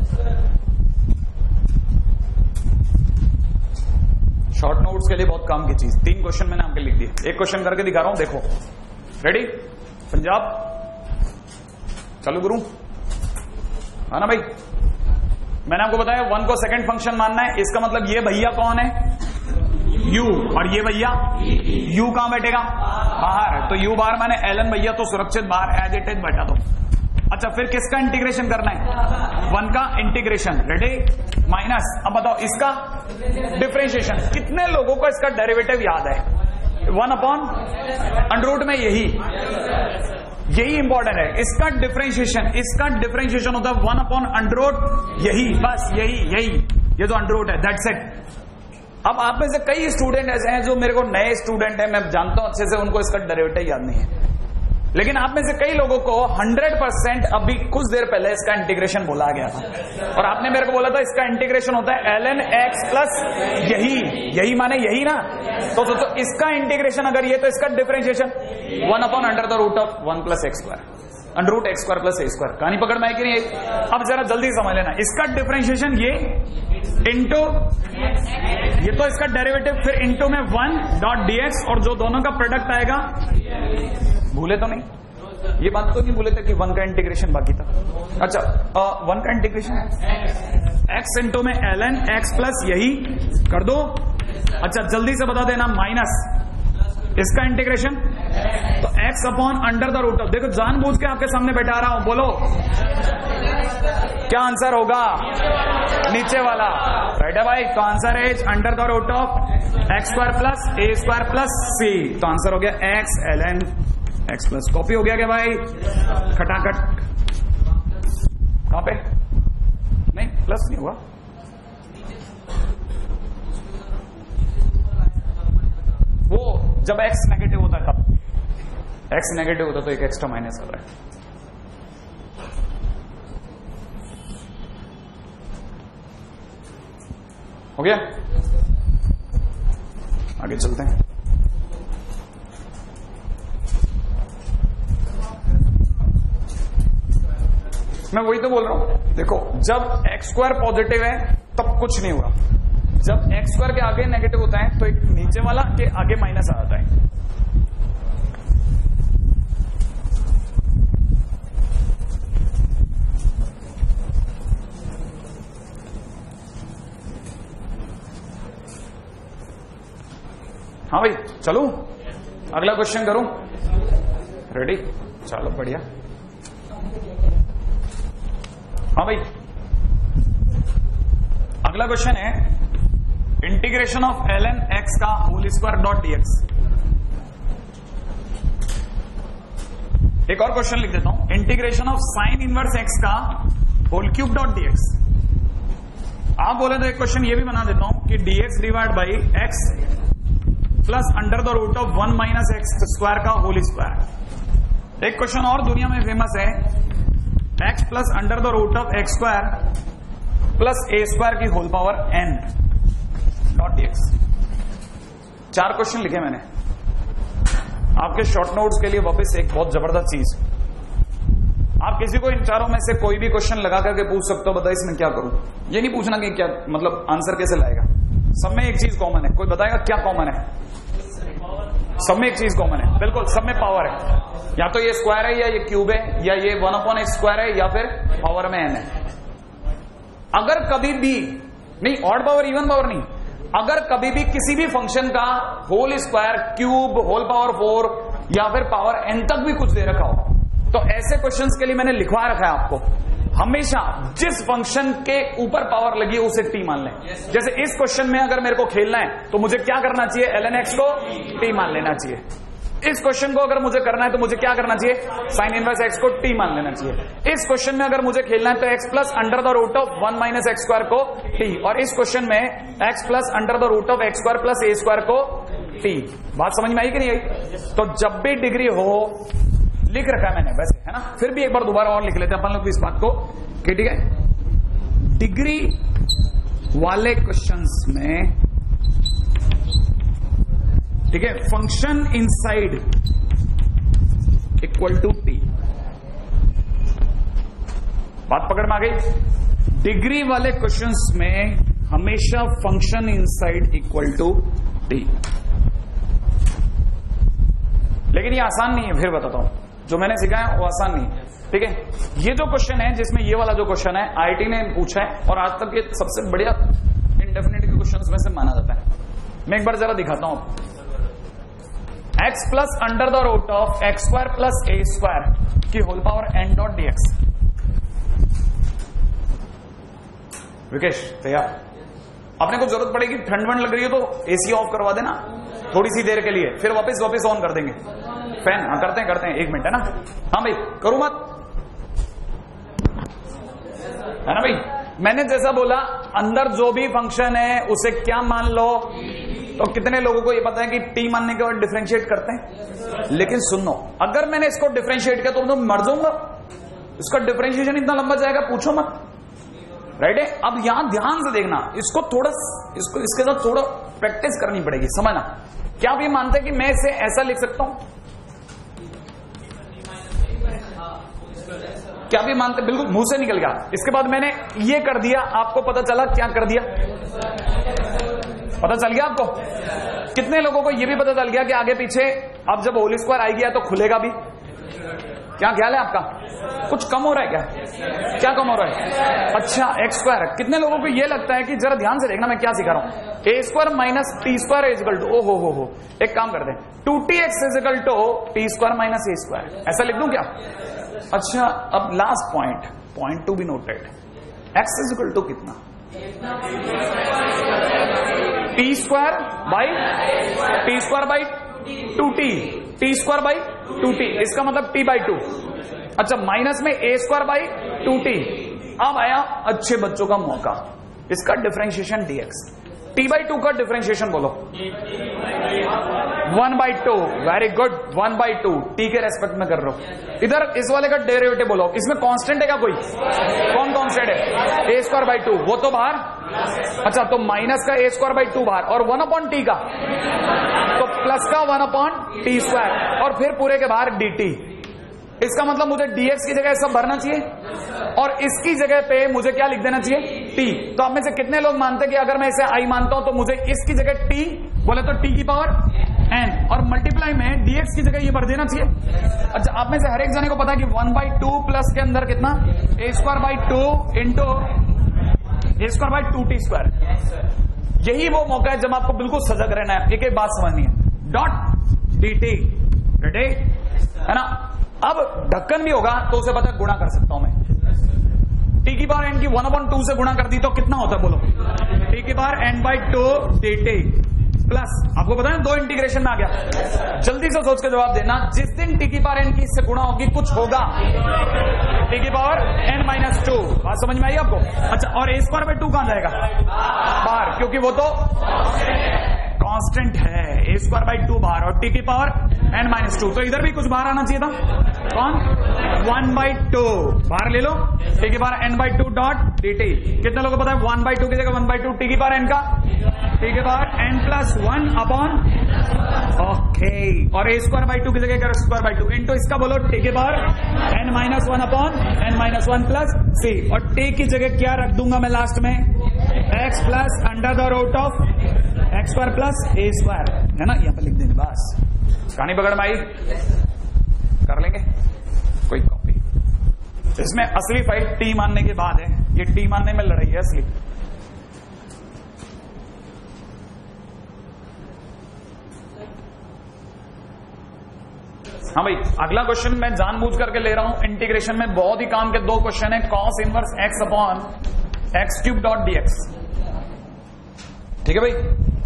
Speaker 1: शॉर्ट नोट्स के लिए बहुत काम की चीज, 3 क्वेश्चन मैंने आपके लिख दिए, एक क्वेश्चन करके दिखा रहा हूं, देखो। रेडी? पंजाब चालू करूं, हाँ ना भाई? मैंने आपको बताया 1 को सेकंड फंक्शन मानना है, इसका मतलब ये भैया कौन है? u, और ये भैया u कहां बैठेगा? बाहर। तो u बाहर माने ln भैया तो सुरक्षित बाहर एज इट इज बैठा दो। अच्छा, फिर किसका इंटीग्रेशन करना है? 1 का इंटीग्रेशन, रेडी? माइनस, अब बताओ इसका डिफरेंशिएशन। कितने लोगों को इसका डेरिवेटिव याद है? 1/√, में यही इंपॉर्टेंट है, इसका डिफरेंशिएशन होता है 1/√, यही बस, यही ये जो अंडररूट है, दैट्स इट। अब आप में से कई स्टूडेंट ऐसे हैं जो मेरे को नए स्टूडेंट हैं, मैं जानता हूं अच्छे से, उनको इसका डेरिवेटिव याद नहीं है, लेकिन आप में से कई लोगों को 100% अभी कुछ देर पहले इसका इंटीग्रेशन बोला गया था, और आपने मेरे को बोला था इसका इंटीग्रेशन होता है ln x प्लस यही माने यही ना, तो इसका इंटीग्रेशन अगर ये, तो इसका डिफरेंशिएशन 1/√1 + x², √x² + a²। कहानी पकड़ में आई कि नहीं? अब जरा जल्दी समझ लेना, इसका डिफरेंशिएशन ये इंटू ये, तो इसका डेरिवेटिव, फिर इंटू में 1.dx, और जो दोनों का प्रोडक्ट आएगा, भूले तो नहीं, ये बात तो नहीं भूले थे कि 1 का इंटीग्रेशन बाकी था। अच्छा, 1 का इंटीग्रेशन x इंटू में ln x प्लस यही कर दो। अच्छा, जल्दी से बता देना, माइनस इसका इंटीग्रेशन, तो x/√। देखो जानबूझ के आपके सामने बैठा रहा हूं, बोलो क्या आंसर होगा? नीचे वाला, राइट है भाई? तो आंसर है x² + a² + c, तो आंसर हो गया x ln x plus. Copy हो गया क्या भाई? खटाखट। कहां पे? नहीं, प्लस नहीं हुआ, वो जब x नेगेटिव होता है तब, x नेगेटिव होता है तो एक एक्स्ट्रा माइनस हो रहा है। हो गया? आगे चलते हैं। मैं वही तो बोल रहा हूं, देखो जब x² पॉजिटिव है तब कुछ नहीं हुआ, जब x² के आगे नेगेटिव होता है तो एक नीचे वाला के आगे माइनस आ जाता है। हाँ भाई, चलूं? अगला क्वेश्चन करूं? रेडी? चलो बढ़िया। हाँ भाई, अगला क्वेश्चन है इंटीग्रेशन ऑफ ln x का होल² एक और क्वेश्चन लिख देता हूं, integration of sine inverse x का होल³ आप बोले तो एक क्वेश्चन ये भी बना देता हूं कि dx divide by x plus √1 - x² का होल²। एक क्वेश्चन और दुनिया में फेमस है, x plus √x² plus a² की whole power n dot dx। 4 question लिखे मैंने आपके शॉर्ट नोट्स के लिए। वापस एक बहुत जबरदस्त चीज, आप किसी को इन चारों में से कोई भी क्वेश्चन लगा करके पूछ सकते हो, बताइए इसमें क्या करूं। ये नहीं पूछना कि क्या मतलब आंसर कैसे लाएगा, सब में एक चीज कॉमन है। कोई बताएगा क्या कॉमन है? सब में एक चीज कॉमन है, बिल्कुल सब में पावर है, या तो ये स्क्वायर है या ये क्यूब है या ये 1/x² है या फिर पावर में n है। अगर कभी भी नहीं ऑड पावर इवन पावर नहीं, अगर कभी भी किसी भी फंक्शन का whole square, cube, whole power 4 या फिर पावर n तक भी कुछ दे रखा हो, तो ऐसे क्वेश्चंस के लिए मैंने लिखवा रखा है आपको, हमेशा जिस फंक्शन के ऊपर पावर लगी है उसे t मान लें। जैसे इस क्वेश्चन में अगर मेरे को खेलना है तो मुझे क्या करना चाहिए, ln x को t मान लेना चाहिए। इस क्वेश्चन को अगर मुझे करना है तो मुझे क्या करना चाहिए, साइन इनवर्स x को t मान लेना चाहिए। इस क्वेश्चन में अगर मुझे खेलना है तो x plus under the root of 1 minus x square को t, और इस क्वेश्चन में x plus under the root of x square plus a square को t। बात समझ में आई कि नहीं आई? तो जब भी डिग्री हो, लिख रखा है मैंने वैसे, है ना, फिर भी एक बार दोबारा और लिख लेते हैं अपन लोग इस बात को कि ठीक है, डिग्री वाले क्वेश्चंस में, ठीक है, function inside equal to t. बात पकड़ में आ गई? डिग्री वाले क्वेश्चंस में हमेशा function inside equal to t. लेकिन ये आसान नहीं है, फिर बताता हूं, जो मैंने सिखाया वो आसान नहीं है, ठीक है। ये जो क्वेश्चन है, जिसमें ये वाला जो क्वेश्चन है आईआईटी ने पूछा है और आज तक ये सबसे बढ़िया इंडेफिनिट के क्वेश्चंस में से माना जाता है। मैं एक बार जरा दिखाता हूं। x plus under the root of x square plus a square की whole power n dot dx। Vikesh तैयार? अपने को जरूरत पड़ेगी, ठंड वंड लग रही है तो एसी ऑफ करवा देना थोड़ी सी देर के लिए, फिर वापस ऑन कर देंगे फैन। हाँ करते हैं 1 मिनट, है ना। हाँ भाई करूं मत, है ना भाई। मैंने जैसा बोला, अंदर जो भी फंक्शन है उसे क्या मान लो। तो कितने लोगों को ये पता है कि टी मानने के बाद डिफरेंशिएट करते हैं? लेकिन सुनो, अगर मैंने इसको डिफरेंशिएट किया तो मैं मर जाऊंगा, इसका डिफरेंशिएशन इतना लंबा जाएगा पूछो मत, राइट है। अब यहां ध्यान से देखना, इसके साथ थोड़ा प्रैक्टिस करनी पड़ेगी, समझना। क्या आप ये मानते हैं कि मैं इसे ऐसा लिख सकता हूं? क्या आप ये मानते? बिल्कुल मुंह से निकल गया। इसके बाद मैंने ये कर दिया, आपको पता चला क्या कर दिया? पता चल गया आपको? कितने लोगों को ये भी पता चल गया कि आगे पीछे अब जब होल स्क्वायर आएगी तो खुलेगा भी? क्या ख्याल है आपका? कुछ कम हो रहा है क्या? क्या कम हो रहा है? अच्छा, एक्स स्क्वायर। कितने लोगों को ये लगता है कि जरा ध्यान से देखना मैं क्या सिखा रहा हूं, a square minus t square is equal to, ओ हो, एक काम कर दें, 2tx is equal to t square minus A square, ऐसा लिख दूं क्या? अच्छा, अब last point to be noted, x is equal to कितना? T square by 2t, t square by 2t, इसका मतलब t बाई 2। अच्छा, माइनस में a स्क्वायर बाई 2t। अब आया अच्छे बच्चों का मौका, इसका डिफरेंशिएशन dx। t बाई 2 का डिफरेंशिएशन बोलो। 1/2, वेरी गुड, 1/2 t के रेस्पेक्ट में कर रहे हो। इधर इस वाले का डेरिवेटिव बोलो। इसमें कांस्टेंट है क्या कोई? कौन कांस्टेंट है? a स्क्वायर बाई 2, वो तो बाहर। अच्छा, तो माइनस का a स्क्वायर बाई 2 बाहर, और 1/t का, तो प्लस का 1/t स्क्वायर, और फिर पूरे के बाहर dt। इसका मतलब मुझे dx की जगह सब भरना चाहिए और इसकी जगह पे मुझे क्या लिख देना चाहिए? t। तो आप में से कितने लोग मानते हैं कि अगर मैं इसे i मानता हूं तो मुझे इसकी जगह t बोले तो t की पावर n, और मल्टीप्लाई में dx की जगह ये भर देना चाहिए। अच्छा, आप में से हर एक जने को पता है कि 1/2 प्लस के अंदर कितना? a square by 2 into a square by 2t square. यही वो मौका है जब आपको बिल्कुल सजग रहना है, एक एक बात समझनी है। डॉट dt, रेडी है ना। अब ढक्कन भी होगा तो उसे पता गुणा कर सकता हूं मैं। t की पावर n की 1/2 से गुणा कर दी तो कितना होता है बोलो? t की पावर n/2 dt प्लस, आपको पता है 2 इंटीग्रेशन में आ गया। जल्दी से सोच के जवाब देना, जिस दिन t की पावर n की इससे गुणा होगी कुछ होगा, t की पावर n-2। बात समझ में आई आपको? अच्छा, और a स्क्वायर बाई 2 कहां जाएगा? बाहर, क्योंकि वो तो कांस्टेंट है। a स्क्वायर बाई 2 बाहर और t की पावर n-2, तो इधर भी कुछ बाहर आना चाहिए था। कौन? 1/2 बाहर ले लो, t की पावर n/2 डॉट dt। कितने लोगों को पता है 1/2 की जगह 1/2 t की पावर n का, t की पावर n+1 अपॉन, ओके, और a स्क्वायर बाई 2 की जगह स्क्वायर बाई 2 इंटू इसका बोलो t की power n-1 upon n-1 plus c, और t की जगह क्या रख दूंगा मैं लास्ट में? x plus under the root of x square plus a square, है ना, यहां पर लिख देंगे। बस कहानी पकड़ में आई? कर लेंगे कोई कॉपी। इसमें असली फाइट टी मानने के बाद है, ये टी मानने में लड़ाई है असली। हाँ भाई, अगला क्वेश्चन मैं जानबूझ करके ले रहा हूं इंटीग्रेशन में, बहुत ही काम के दो क्वेश्चन है। Cos inverse x upon x cube dot dx, ठीक है भाई।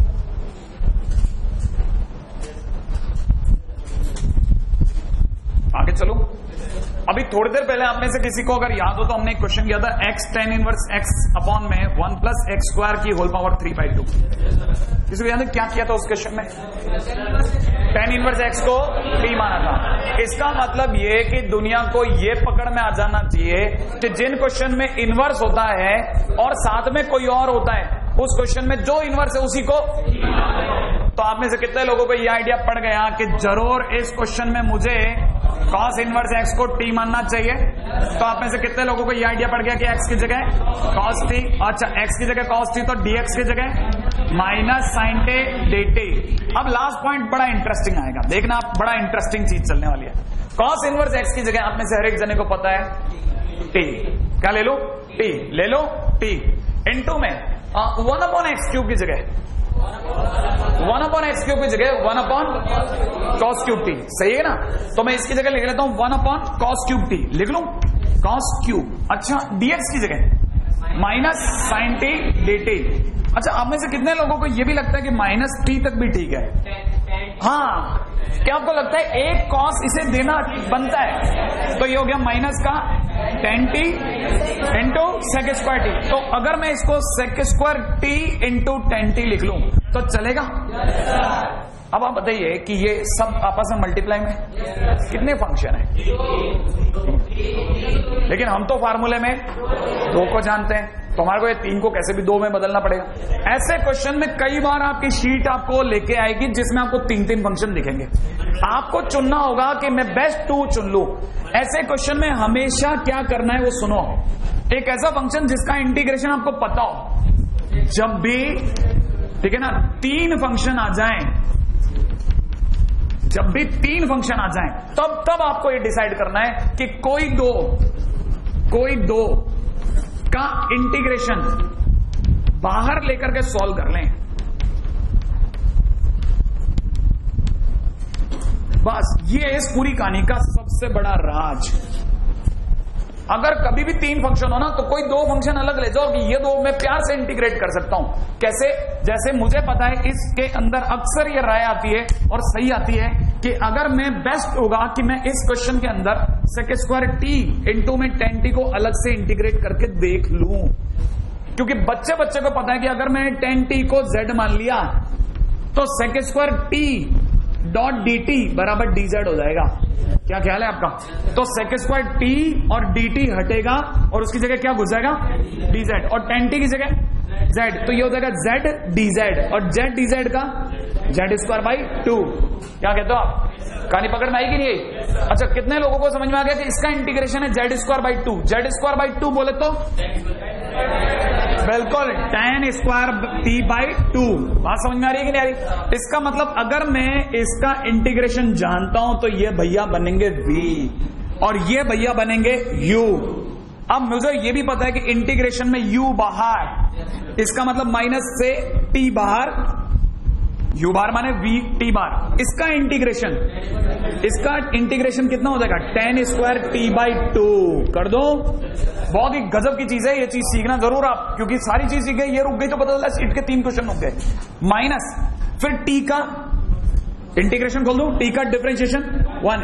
Speaker 1: आगे चलो। अभी थोड़ी देर पहले आप में से किसी को अगर याद हो तो हमने एक क्वेश्चन किया था, x tan inverse x upon में 1 प्लस एक्स स्क्वायर की होल पावर 3/2। किसी को याद है क्या किया था उस क्वेश्चन में? टेन इनवर्स एक्स को टी माना था। इसका मतलब ये कि दुनिया को ये पकड़ में आ जाना चाहिए कि जिन क्वेश्चन में इनवर्स होता है और साथ में कोई और होता है, उस क्वेश्चन में जो इनवर्स है उसी को। तो आप में से कितने लोगों को ये आइडिया पड़ गया कि जरूर इस क्वेश्चन में मुझे cos इनवर्स x को t मानना चाहिए? तो आप में से कितने लोगों को ये आइडिया पड़ गया कि x की जगह cos t, अच्छा x की जगह cos t तो dx की जगह माइनस sin t dt। अब लास्ट पॉइंट बड़ा इंटरेस्टिंग आएगा, देखना आप, बड़ा इंटरेस्टिंग चीज चलने वाली है। cos इनवर्स x की जगह आप में से हर एक जने को पता है t, क्या ले लो? t ले लो, t इनटू में 1 अपॉन एक्स क्यूब की जगह 1 अपॉन एक्स क्यूब की जगह 1 अपॉन कॉस क्यूब टी, सही है ना? तो मैं इसकी जगह लिख लेता हूं 1 अपॉन कॉस क्यूब टी, लिख लूं कॉस क्यूब। अच्छा, डीएक्स की जगह माइनस साइन टी dt। अच्छा, आप में से कितने लोगों को यह भी लगता है कि माइनस टी तक भी ठीक है? हाँ, क्या आपको लगता है एक कॉस इसे देना बनता है? तो ये हो गया माइनस का tan t into sec square t. तो अगर मैं इसको sec square t into tan t लिख लूं तो चलेगा? अब आप बताइए कि ये सब आपस में मल्टीप्लाई में कितने फंक्शन है? लेकिन हम तो फार्मूले में 2 को जानते हैं, तो हमारे को ये 3 को कैसे भी 2 में बदलना पड़ेगा। ऐसे क्वेश्चन में कई बार आपकी शीट आपको लेके आएगी जिसमें आपको 3-3 फंक्शन दिखेंगे। आपको चुनना होगा कि मैं बेस्ट 2 चुन लूं। ऐसे क्वेश्चन में हमेशा क्या करना है वो सुनो। एक ऐसा फंक्शन जिसका इंटीग्रेशन आपको पता हो, जब भी, ठीक है ना, 3 फंक्शन आ जाएं, जब भी 3 फंक्शन आ जाएं, तब आपको ये डिसाइड करना है कि कोई दो का इंटीग्रेशन बाहर लेकर के सॉल्व कर लें। बस ये इस पूरी कहानी का सबसे बड़ा राज। अगर कभी भी 3 फंक्शन हो ना, तो कोई 2 फंक्शन अलग ले जाओ कि ये 2 मैं प्यार से इंटीग्रेट कर सकता हूं। कैसे? जैसे मुझे पता है इसके अंदर अक्सर ये राय आती है और सही आती है कि अगर मैं बेस्ट होगा कि मैं इस क्वेश्चन के अंदर सेक स्क्वायर टी इंटू में टेन टी को अलग से इंटीग्रेट करके देख लूं, क्योंकि बच्चे को पता है कि अगर मैंने टेन टी को z मान लिया तो sec square t dot D t बराबर डी जेड हो जाएगा। क्या ख्याल है आपका? तो सेक स्क्वायर टी और डी टी हटेगा और उसकी जगह क्या घुस जाएगा? डी जेड, और टेन टी की जगह जेड, तो ये हो जाएगा जेड डी जेड, और जेड डी जेड का जेड स्क्वायर बाई 2। क्या कहते हो आप? कहानी पकड़ में आई कि नहीं? अच्छा, कितने लोगों को समझ में आ गया कि इसका इंटीग्रेशन है z square by 2? Z square by 2 बोले तो बिल्कुल tan स्क्वायर टी बाई 2। बात समझ में आ रही है कि नहीं आ रही? इसका मतलब अगर मैं इसका इंटीग्रेशन जानता हूं तो ये भैया बनेंगे v और ये भैया बनेंगे u। अब मुझे ये भी पता है कि इंटीग्रेशन में u बाहर, इसका मतलब माइनस से t बाहर, u बार माने v t बार। इसका इंटीग्रेशन कितना हो जाएगा? tan स्क्वायर t बाई 2 कर दो। बहुत ही गजब की चीज है, ये चीज सीखना जरूर आप, क्योंकि सारी चीज सीख गए, ये रुक गई तो पता चला सीट के 3 क्वेश्चन रुक गए। माइनस फिर t का इंटीग्रेशन खोल दो, t का डिफरेंशिएशन 1,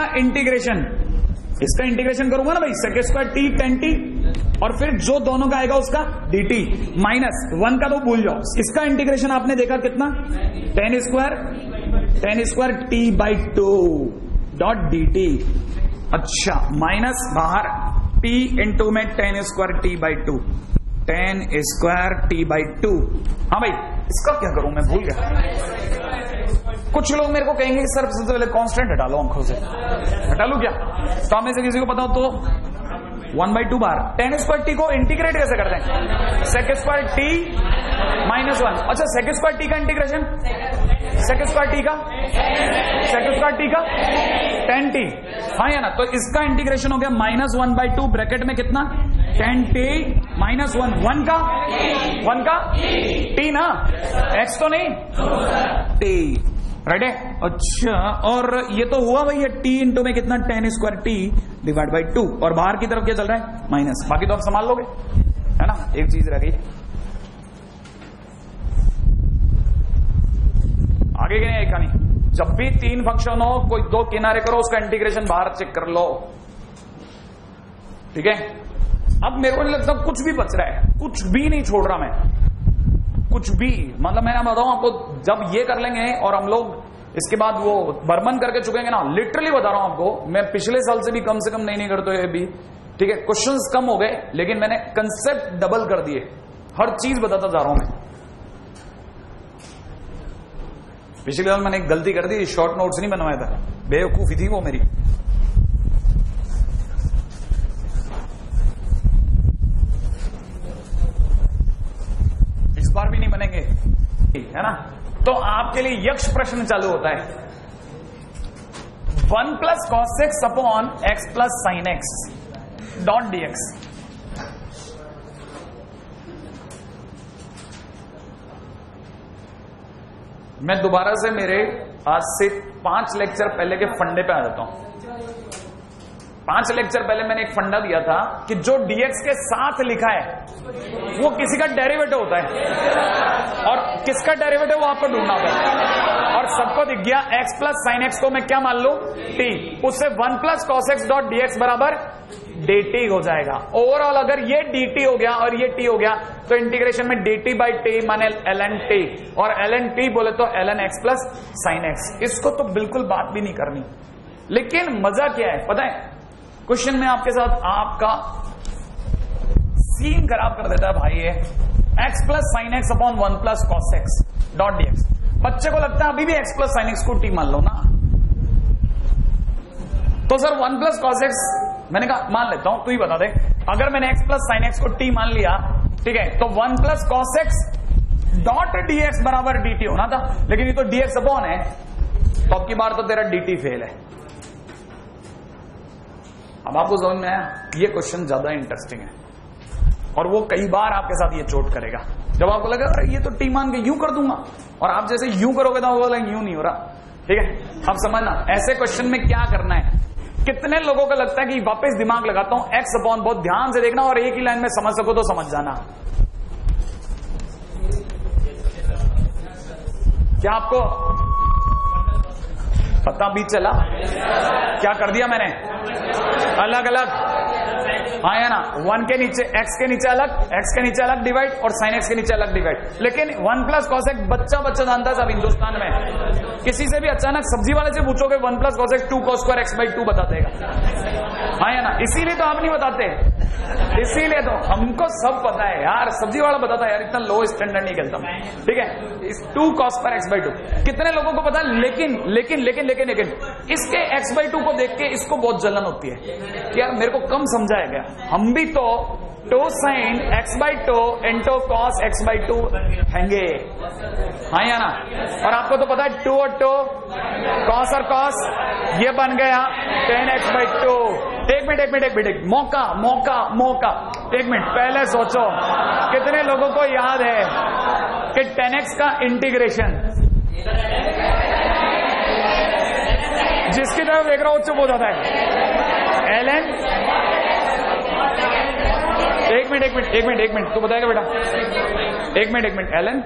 Speaker 1: इसका इंटीग्रेशन करूंगा ना भाई, sec square t tan t, और फिर जो दोनों का आएगा उसका डी टी, माइनस 1 का तो भूल जाओ। इसका इंटीग्रेशन आपने देखा कितना? Tan square t by 2 dot D t. अच्छा, माइनस बाहर टी इंटू में tan square t by 2, tan square t by 2। हाँ भाई, इसका क्या करूं मैं, भूल गया। कुछ लोग मेरे को कहेंगे सर सबसे पहले कांस्टेंट हटा लो, आंखों से हटा लू क्या? तो हमें से किसी को पता हो तो 1/2 बार टेन स्क्वायर टी को इंटीग्रेट कैसे करते हैं? Sec square t minus 1। अच्छा, सेक स्क्वायर टी का इंटीग्रेशन, सेक स्क्वायर टी का टेन टी, हाँ या ना? तो इसका इंटीग्रेशन हो गया माइनस 1/2 ब्रैकेट में कितना? टेन टी माइनस 1, 1 का टी ना, एक्स तो नहीं टी, राइट है। अच्छा, और ये तो हुआ भाई, ये टी इंटू में कितना, tan square t divide by 2, और बाहर की तरफ क्या चल रहा है, माइनस। बाकी तो आप संभाल लोगे, है ना। एक चीज रह गई आगे की नहीं आई कहानी। जब भी 3 फंक्शन हो, कोई 2 किनारे करो, उसका इंटीग्रेशन बाहर चेक कर लो, ठीक है। अब मेरे को नहीं लगता कुछ भी बच रहा है, कुछ भी नहीं छोड़ रहा मैं, कुछ भी। मतलब मैं बताऊं आपको, जब ये कर लेंगे और हम लोग इसके बाद वो बर्मन करके चुकेंगे ना, लिटरली बता रहा हूं आपको, मैं पिछले साल से भी कम नहीं करते हुए भी, ठीक है। क्वेश्चंस कम हो गए, लेकिन मैंने कंसेप्ट डबल कर दिए, हर चीज बताता जा रहा हूं मैं। पिछले साल मैंने एक गलती कर दी, शॉर्ट नोट्स नहीं बनवाया था, बेवकूफी थी वो मेरी। इस बार भी नहीं बनेंगे, है ना। तो आपके लिए यक्ष प्रश्न चालू होता है, 1 plus cos x upon x plus sine x dot dx. मैं दोबारा से मेरे आज से 5 लेक्चर पहले के फंडे पे आ जाता हूं। 5 लेक्चर पहले मैंने एक फंडा दिया था कि जो डीएक्स के साथ लिखा है वो किसी का डेरिवेटिव होता है, और किसका डेरिवेटिव वो आपको ढूंढना होता है। और सबको दिख गया एक्स प्लस साइन एक्स को मैं क्या मान लू, टी, उससे 1 plus cos x dot dx बराबर dt हो जाएगा। ओवरऑल अगर ये dt हो गया और ये t हो गया, तो इंटीग्रेशन में dt बाई टी माने ln t, और ln t बोले तो ln x plus sine x. इसको तो बिल्कुल बात भी नहीं करनी, लेकिन मजा क्या है पता है, क्वेश्चन में आपके साथ आपका सीन खराब कर देता है भाई, ये x plus sine x upon 1 plus cos x dot dx. बच्चे को लगता है अभी भी x प्लस साइन एक्स को t मान लो ना, तो सर 1 प्लस कॉस एक्स, मैंने कहा मान लेता हूं, तू ही बता दे। अगर मैंने x प्लस साइन एक्स को t मान लिया, ठीक है, तो 1 plus cos x dot dx बराबर dt होना था, लेकिन ये तो dx अपॉन है, तो अब की बार तो तेरा dt फेल है। अब आपको समझ में आया, ये क्वेश्चन ज्यादा इंटरेस्टिंग है, और वो कई बार आपके साथ ये चोट करेगा। जब आपको लगा अरे ये तो टी मान के यूं कर दूंगा, और आप जैसे यूं करोगे तो वो यूं नहीं हो रहा, ठीक है। अब समझना ऐसे क्वेश्चन में क्या करना है। कितने लोगों को लगता है कि वापस दिमाग लगाता हूं, एक्स अपॉन, बहुत ध्यान से देखना और एक ही लाइन में समझ सको तो समझ जाना। क्या आपको पता भी चला क्या कर दिया मैंने, अलग अलग आया ना, 1 के नीचे x के नीचे अलग, x के नीचे अलग डिवाइड, और sin x के नीचे अलग डिवाइड। लेकिन 1 प्लस कॉस एक्स बच्चा जानता है सब हिंदुस्तान में। किसी से भी अचानक सब्जी वाले से पूछोगे 1 plus cos x 2 cos square x by 2 बता देगा, आया ना। इसीलिए तो आप नहीं बताते, इसीलिए तो हमको सब पता है यार, सब्जी वाला बताता है यार, इतना लो स्टैंडर्ड नहीं खेलता, ठीक है। 2 कॉस स्क्वायर x बाई 2 कितने लोगों को पता है, लेकिन लेकिन लेकिन लेकिन लेकिन इसके x बाई 2 को देख के इसको बहुत जलन होती है कि यार मेरे को कम समझाया गया। हम भी तो 2 sine x by 2 into cos x by 2 हैंगे, हाँ या ना। और आपको तो पता है 2 और 2 कॉस और कॉस, ये बन गया 10x बाई 2। एक मिनट, मौका, एक मिनट पहले सोचो, कितने लोगों को याद है कि 10x का इंटीग्रेशन, जिसकी तरफ देख रहा हूं चुप हो जाता है, ln, एक मिनट, तू बताएगा बेटा, एक minute, ln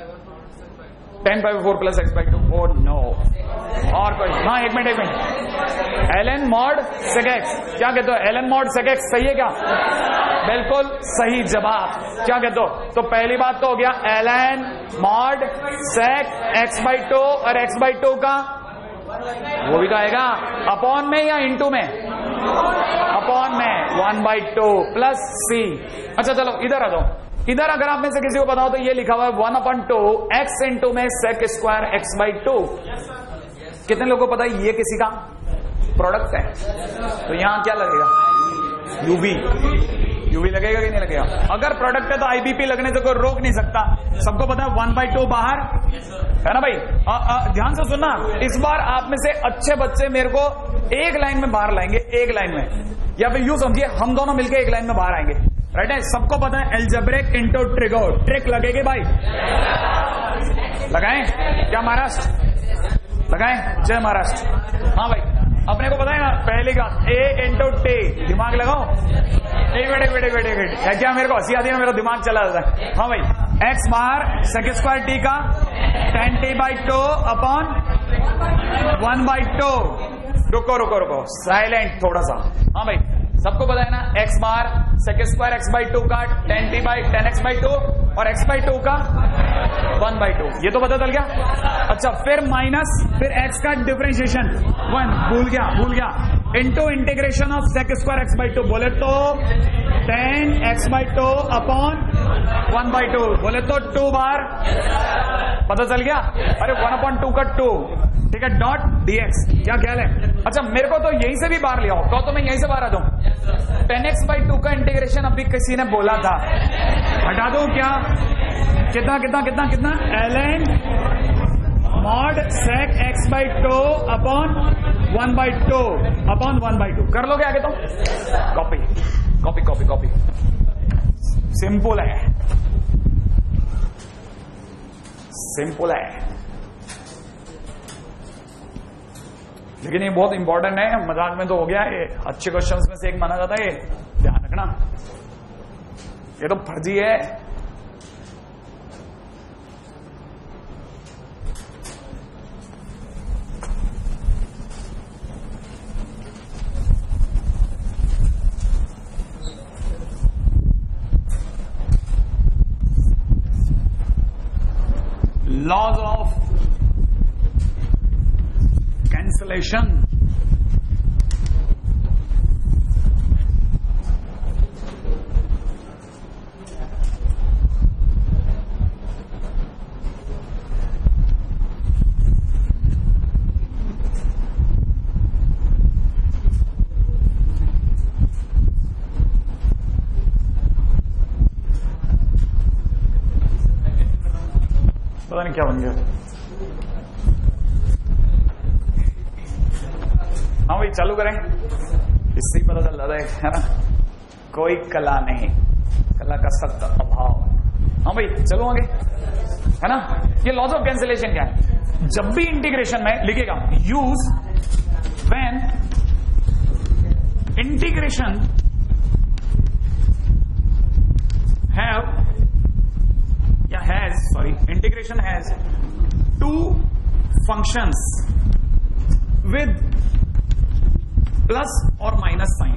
Speaker 1: 10/4 plus x by 2, oh no, और कोई, हाँ एक minute, ln mod sec x, क्या कहते हो, ln मॉड सेक x सही है क्या, बिल्कुल सही जवाब, क्या कहते हो। तो पहली बात तो हो गया ln mod sec x by 2, और x बाई 2 का वो भी कहेगा अपॉन में या इंटू में, अपॉन में 1/2 प्लस c। अच्छा चलो इधर आ जाओ, इधर अगर आप में से किसी को बताओ तो ये लिखा हुआ है 1/2 x इंटू में सेक स्क्वायर x बाई 2। कितने लोगों को पता है ये किसी का प्रोडक्ट है, तो यहां क्या लगेगा, यूवी लगेगा कि नहीं लगेगा। अगर प्रोडक्ट है तो आईबीपी लगने से कोई रोक नहीं सकता, सबको पता है 1/2 बाहर है ना भाई। ध्यान से सुनना, इस बार आप में से अच्छे बच्चे मेरे को एक लाइन में बाहर लाएंगे, एक लाइन में, या फिर यूं समझिए हम दोनों मिलकर एक लाइन में बाहर आएंगे, राइट है। सबको पता है एल्जेब्रिक इंटू ट्रिक लगेगी भाई, लगाएं क्या महाराष्ट्र, लगाए? जय महाराष्ट्र। हाँ भाई, अपने को पता है ना पहले का ए इंटू टी, दिमाग लगाओ। एक मिनट, क्या मेरे को हंसी आती है, मेरा दिमाग चला जाता है। हाँ भाई, एक्स बार सेक स्क्वायर टी का 10t/2 अपॉन 1/2। रुको साइलेंट थोड़ा सा। हाँ भाई, सबको पता है ना एक्स बार सेक स्क्वायर x/2 का 10x/2 और x/2 का 1/2, ये तो पता चल गया। अच्छा, फिर माइनस, फिर x का डिफरेंशिएशन 1, भूल गया, into integration of sec square x/2, बोले तो 10x/2 अपॉन 1/2, बोले तो 2 बार, पता चल गया। अरे 1/2 का 2, ठीक है, डॉट dx। क्या ख्याल है? अच्छा, मेरे को तो यहीं से भी बाहर लिया हो तो मैं यहीं से बाहर आ जाऊं। 10x/2 का इंटीग्रेशन अभी किसी ने बोला था, हटा दो क्या? कितना ln मॉड सेक x/2 अपॉन 1/2 कर लोगे आगे तो? कॉपी। सिंपल है, लेकिन ये बहुत इंपॉर्टेंट है। मजाक में तो हो गया, ये अच्छे क्वेश्चंस में से एक माना जाता है, ये ध्यान रखना। ये तो फर्जी है। लॉज ऑफ कैंसलेशन, पता नहीं क्या बन गया। हाँ भाई, चालू करें, इससे ही पता चल जाता है ना, कोई कला नहीं, कला का सख्त अभाव। हाँ भाई, चलो आगे, है ना। ये लॉज ऑफ कैंसिलेशन क्या है? जब भी इंटीग्रेशन में लिखेगा, यूज व्हेन इंटीग्रेशन हैव या has, sorry, integration has 2 functions with plus और माइनस साइन।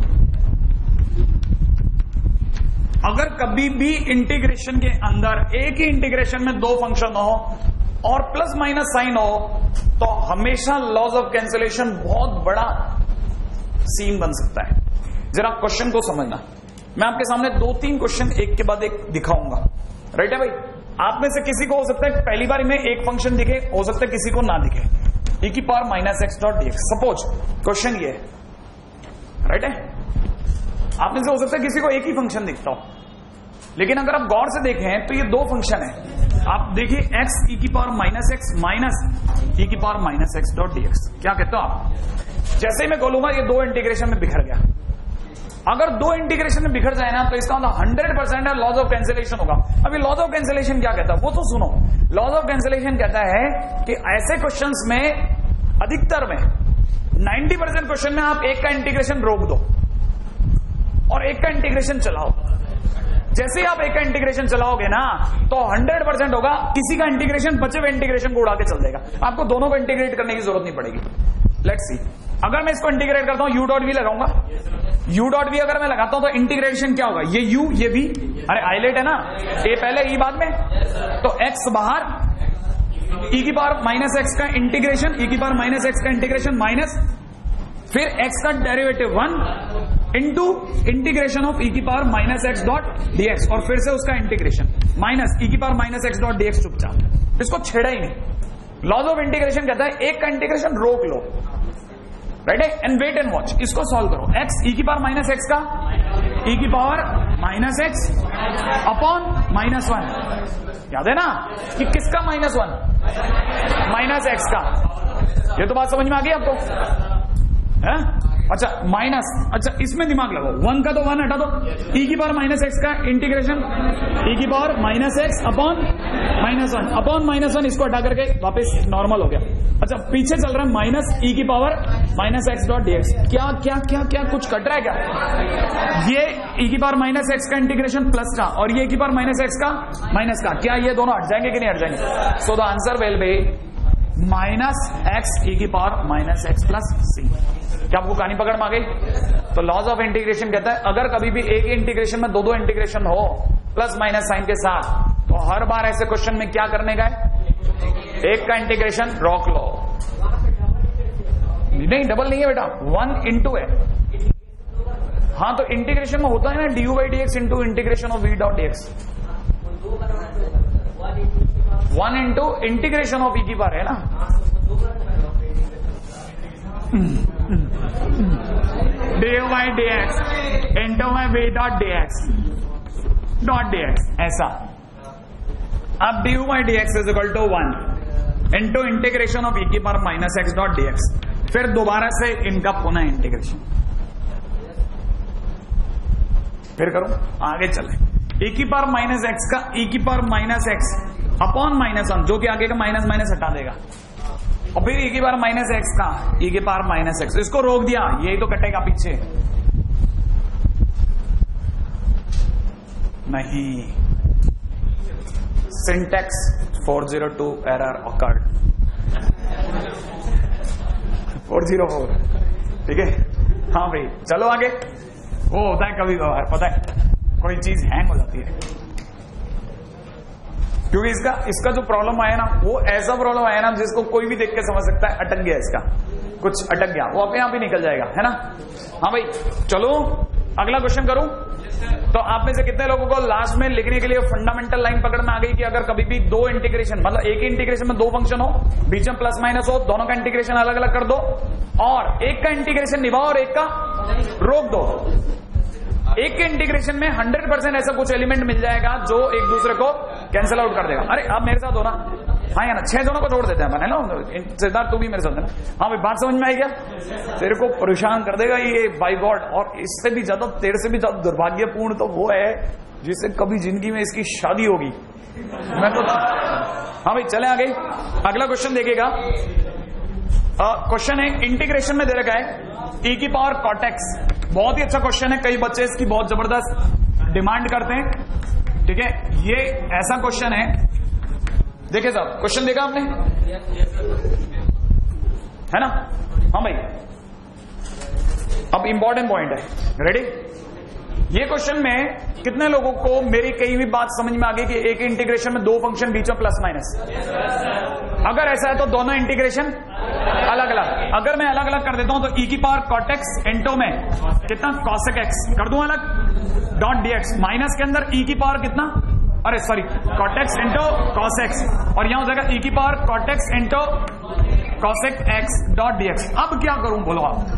Speaker 1: अगर कभी भी इंटीग्रेशन के अंदर एक ही इंटीग्रेशन में 2 फंक्शन हो और प्लस माइनस साइन हो, तो हमेशा लॉज ऑफ कैंसिलेशन बहुत बड़ा सीन बन सकता है। जरा क्वेश्चन को समझना, मैं आपके सामने 2-3 क्वेश्चन एक के बाद एक दिखाऊंगा, राइट है भाई। आप में से किसी को हो सकता है पहली बार में एक फंक्शन दिखे, हो सकता है किसी को ना दिखे, e⁻⁻x.dx। सपोज क्वेश्चन ये है, राइट है। आप में से हो सकता है किसी को एक ही फंक्शन दिखता हो, लेकिन अगर आप गौर से देखें तो ये 2 फंक्शन है। आप देखिए x e⁻⁻x माइनस e⁻⁻x.dx। क्या कहते हो आप? जैसे ही मैं बोलूंगा ये 2 इंटीग्रेशन में बिखर गया। अगर 2 इंटीग्रेशन में बिखर जाए ना, तो इसका मतलब 100% लॉज ऑफ कैंसिलेशन होगा। अभी लॉज ऑफ कैंसिलेशन क्या कहता है वो तो सुनो। लॉज ऑफ कैंसिलेशन कहता है कि ऐसे क्वेश्चंस में, अधिकतर में 90% क्वेश्चन में आप एक का इंटीग्रेशन रोक दो और एक का इंटीग्रेशन चलाओ। जैसे ही आप एक का इंटीग्रेशन चलाओगे ना, तो 100% होगा किसी का इंटीग्रेशन बचे हुए इंटीग्रेशन को उड़ा के चल देगा। आपको दोनों को इंटीग्रेट करने की जरूरत नहीं पड़ेगी। लेट्स सी, अगर मैं इसको इंटीग्रेट करता हूं, u.v लगाऊंगा, u.v अगर मैं लगाता हूं तो इंटीग्रेशन क्या होगा? ये u, ये v, अरे आइलेट है ना, a पहले e बाद में, तो x बाहर, e⁻⁻x का इंटीग्रेशन, e⁻⁻x का इंटीग्रेशन माइनस, फिर x का derivative 1 into integration of e⁻⁻x.dx और फिर से उसका इंटीग्रेशन माइनस e⁻⁻x.dx। चुपचाप, इसको छेड़ा ही नहीं। लॉज ऑफ इंटीग्रेशन कहता है एक का इंटीग्रेशन रोक लो, राइट है, एंड वेट एंड वॉच। इसको सॉल्व करो, x e⁻⁻x का e⁻⁻x अपॉन -1, याद है ना कि किसका -1? -x का। ये तो बात समझ में आ गई आपको, है? अच्छा माइनस, अच्छा इसमें दिमाग लगाओ, 1 का तो 1 हटा दो, e की पावर माइनस एक्स का इंटीग्रेशन e की power minus x upon -1 upon -1, इसको हटा करके वापस नॉर्मल हो गया। अच्छा पीछे चल रहा है माइनस e की power minus x dot dx। क्या क्या क्या क्या कुछ कट रहा है क्या? ये e की पावर माइनस एक्स का इंटीग्रेशन प्लस का और ये e की पावर माइनस एक्स का माइनस का, क्या ये दोनों हट जाएंगे कि नहीं हट जाएंगे? So the answer will be minus x e की power minus x plus c. क्या आपको कहानी पकड़ में आ गई? तो लॉज ऑफ इंटीग्रेशन कहता है अगर कभी भी एक ही इंटीग्रेशन में दो इंटीग्रेशन हो प्लस माइनस साइन के साथ, तो हर बार ऐसे क्वेश्चन में क्या करने का है? एक का इंटीग्रेशन रोक लो। नहीं डबल नहीं है बेटा, 1 इंटू है। हाँ तो इंटीग्रेशन में होता है ना d by d x into integration of v dot d x, 1 into integration of ई की पावर है ना। D by d x into my v dot d x ऐसा। अब d by d x is equal to 1 into integration of ई की power minus x dot d x, फिर दोबारा से इनका पुनः इंटीग्रेशन, फिर करो आगे चले। ई की पावर माइनस एक्स का ई की पावर माइनस एक्स अपॉन -1, जो कि आगे का माइनस माइनस हटा देगा, और फिर ई की पावर माइनस एक्स का ई की पावर माइनस एक्स, इसको रोक दिया, यही तो कटेगा पीछे। नहीं, सिंटेक्स 402 एरर ऑकर्ड 404, ठीक है। हाँ भाई चलो आगे। वो होता है कभी कभार, पता है कोई चीज हैंग हो जाती है, क्योंकि इसका जो प्रॉब्लम आया ना वो ऐसा प्रॉब्लम आया ना जिसको कोई भी देख के समझ सकता है अटक गया, इसका कुछ अटक गया, वो अपने आप ही निकल जाएगा, है ना। हाँ भाई चलो अगला क्वेश्चन करूं। तो आप में से कितने लोगों को लास्ट में लिखने के लिए फंडामेंटल लाइन पकड़ में आ गई कि अगर कभी भी दो इंटीग्रेशन, मतलब एक ही इंटीग्रेशन में दो फंक्शन हो, बीच में प्लस माइनस हो, दोनों का इंटीग्रेशन अलग अलग कर दो और एक का इंटीग्रेशन निभाओ और एक का रोक दो। एक के इंटीग्रेशन में 100% ऐसा कुछ एलिमेंट मिल जाएगा जो एक दूसरे को कैंसिल आउट कर देगा। अरे आप मेरे साथ हो ना? हाँ या ना? 6 जनों को छोड़ देते हैं है ना। सिद्धार्थ तू भी मेरे साथ है ना? हाँ भाई बात समझ में आई क्या? तेरे को परेशान कर देगा ये बाय गॉड। और इससे भी ज्यादा, तेरे से भी ज्यादा दुर्भाग्यपूर्ण तो वो है जिससे कभी जिंदगी में इसकी शादी होगी। मैं तो हाँ भाई चले आगे। अगला क्वेश्चन देखिएगा। क्वेश्चन है इंटीग्रेशन में दे रखा है e की पावर cot x। बहुत ही अच्छा क्वेश्चन है, कई बच्चे इसकी बहुत जबरदस्त डिमांड करते हैं, ठीक है। ये ऐसा क्वेश्चन है, देखिए साहब क्वेश्चन देखा आपने, है ना? हाँ भाई अब इंपॉर्टेंट पॉइंट है, रेडी? ये क्वेश्चन में कितने लोगों को मेरी कई भी बात समझ में आ गई कि एक इंटीग्रेशन में दो फंक्शन बीच में प्लस माइनस? अगर ऐसा है तो दोनों इंटीग्रेशन अलग अलग। अगर मैं अलग अलग कर देता हूं तो e की पावर cot x इंटू में कितना cosec x कर दूं अलग डॉट dx, माइनस के अंदर e की पावर कितना, अरे sorry cot x into cos x, और यहां हो जाएगा e की power cot x into cosec x dot dx। अब क्या करूं बोलो आप?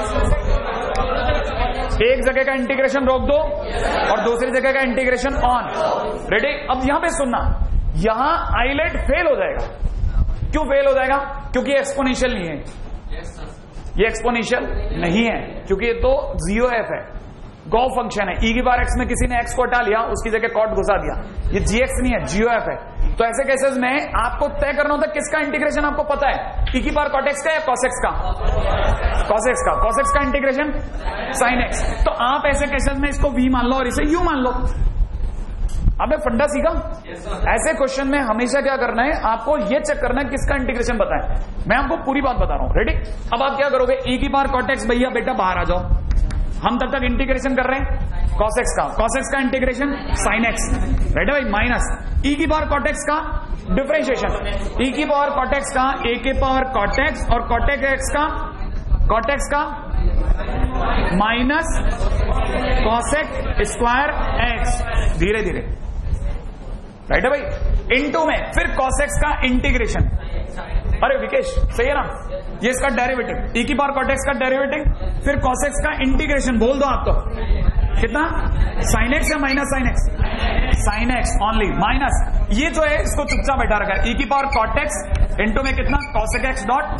Speaker 1: एक जगह का इंटीग्रेशन रोक दो और दूसरी जगह का इंटीग्रेशन ऑन, रेडी? अब यहां पे सुनना, यहां आइलेट फेल हो जाएगा। क्यों फेल हो जाएगा? क्योंकि एक्सपोनेंशियल नहीं है, ये एक्सपोनेंशियल नहीं है क्योंकि ये तो 0f है, गॉ फंक्शन है। e की पावर x में किसी ने x को हटा लिया, उसकी जगह cot घुसा दिया, ये gx नहीं है, 0f है। तो ऐसे केसेस में आपको तय करना होता है किसका इंटीग्रेशन आपको पता है, e की पावर cot x का या cos x का? cos x का। cos x का इंटीग्रेशन sin x। तो आप ऐसे केसेस में इसको v मान लो और इसे u मान लो। आपने फंडा सीखा? ऐसे क्वेश्चन में हमेशा क्या करना है, आपको ये चेक करना है किसका इंटीग्रेशन पता है। मैं आपको पूरी बात बता रहा हूं, रेडी? अब आप क्या करोगे, e की पावर cot x, भैया बेटा बाहर आ जाओ, हम तब तक इंटीग्रेशन कर रहे हैं cos x का। cos x का इंटीग्रेशन sin x, रेडी भाई? माइनस e की पावर cot x का डिफरेंशिएशन, e की पावर cot x का a की पावर cot x और cot x का माइनस cosec स्क्वायर x, धीरे धीरे, राइट है भाई? इनटू में फिर cos x का इंटीग्रेशन। अरे विकेश सही है ना? ये इसका डेरिवेटिव, e की पावर cot x का डेरिवेटिव, फिर cos x का इंटीग्रेशन। बोल दो आप तो कितना, sin x या माइनस sin x? sin x only, minus ये जो है इसको चुपचाप बैठा रखा है, e की पावर cot x इंटू में कितना cosec x डॉट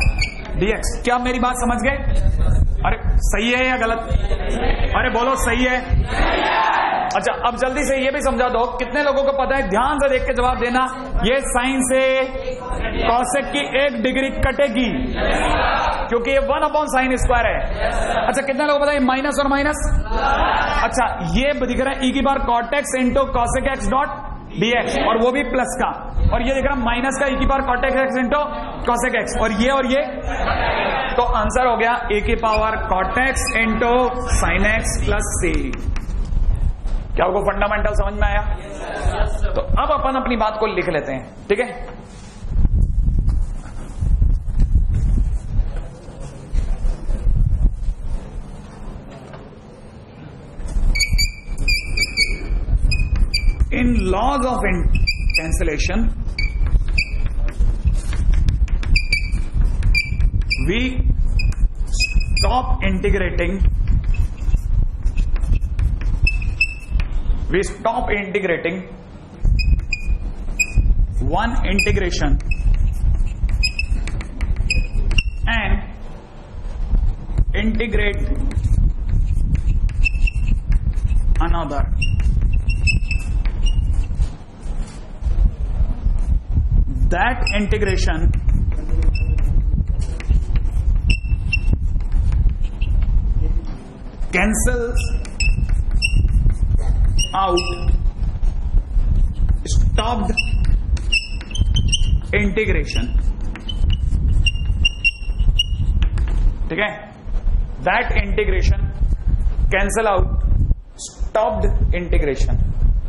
Speaker 1: dx। क्या मेरी बात समझ गए? अरे सही है या गलत? अरे बोलो सही है। अच्छा अब जल्दी से ये भी समझा दो, कितने लोगों को पता है, ध्यान से देख के जवाब देना, ये साइन से कॉसेक की 1 डिग्री कटेगी क्योंकि ये 1/sin स्क्वायर है। अच्छा कितने लोगों को पता है माइनस और माइनस? अच्छा ये दिख रहा है e की बार cot x into cosec x dot dx और वो भी प्लस का, और ये दिख रहा है माइनस का e की power cot x into cosec x, और ये तो आंसर हो गया e की power cot x into sine x plus c। क्या आपको फंडामेंटल समझ में आया? तो अब अपन अपनी बात को लिख लेते हैं, ठीक है। In laws of cancellation, we stop integrating one integration and integrate another. That integration cancels out stopped integration, ठीक है। That integration cancel out stopped integration।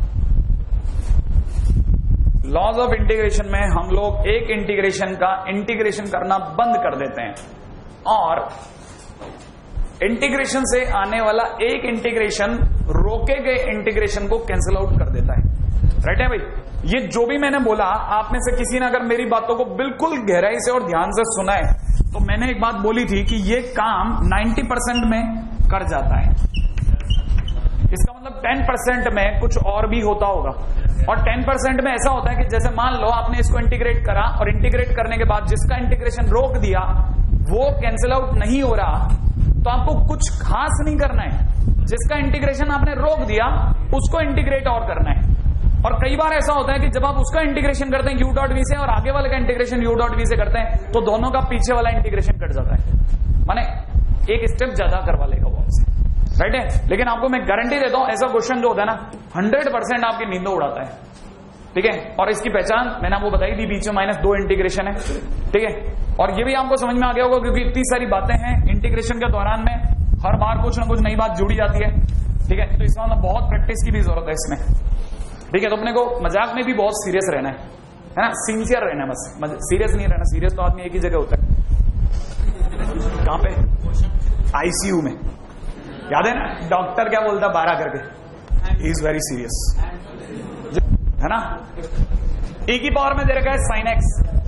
Speaker 1: Laws of integration में हम लोग एक इंटीग्रेशन का इंटीग्रेशन करना बंद कर देते हैं और इंटीग्रेशन से आने वाला एक इंटीग्रेशन रोके गए इंटीग्रेशन को कैंसिल आउट कर देता है। राइट है भाई? ये जो भी मैंने बोला, आप में से किसी ने अगर मेरी बातों को बिल्कुल गहराई से और ध्यान से सुना है तो मैंने एक बात बोली थी कि ये काम 90% में कर जाता है। इसका मतलब 10% में कुछ और भी होता होगा, और 10% में ऐसा होता है कि जैसे मान लो आपने इसको इंटीग्रेट करा और इंटीग्रेट करने के बाद जिसका इंटीग्रेशन रोक दिया वो कैंसिल आउट नहीं हो रहा, तो आपको कुछ खास नहीं करना है। जिसका इंटीग्रेशन आपने रोक दिया उसको इंटीग्रेट और करना है। और कई बार ऐसा होता है कि जब आप उसका इंटीग्रेशन करते हैं u डॉट वी से और आगे वाले का इंटीग्रेशन u डॉट वी से करते हैं तो दोनों का पीछे वाला इंटीग्रेशन कट जाता है, माने एक स्टेप ज्यादा करवा लेगा वो आपसे। राइट है? लेकिन आपको मैं गारंटी देता हूं ऐसा क्वेश्चन जो होता है ना 100% आपकी नींद उड़ाता है, ठीक है। और इसकी पहचान मैंने आपको बताई थी, बीच में -2 इंटीग्रेशन है, ठीक है। और ये भी आपको समझ में आ गया होगा क्योंकि इतनी सारी बातें हैं इंटीग्रेशन के दौरान में, हर बार कुछ ना कुछ नई बात जुड़ी जाती है, ठीक है। तो इसमें बहुत प्रैक्टिस की भी जरूरत है इसमें, ठीक है। तो अपने को मजाक में भी बहुत सीरियस रहना है ना, सिंसियर रहना है, बस सीरियस नहीं रहना। सीरियस तो आदमी एक ही जगह होता है, कहां पे? आईसीयू में। याद है ना डॉक्टर क्या बोलता 12 करके, ही इज वेरी सीरियस, है ना। e की पावर में दे रखा है sine x,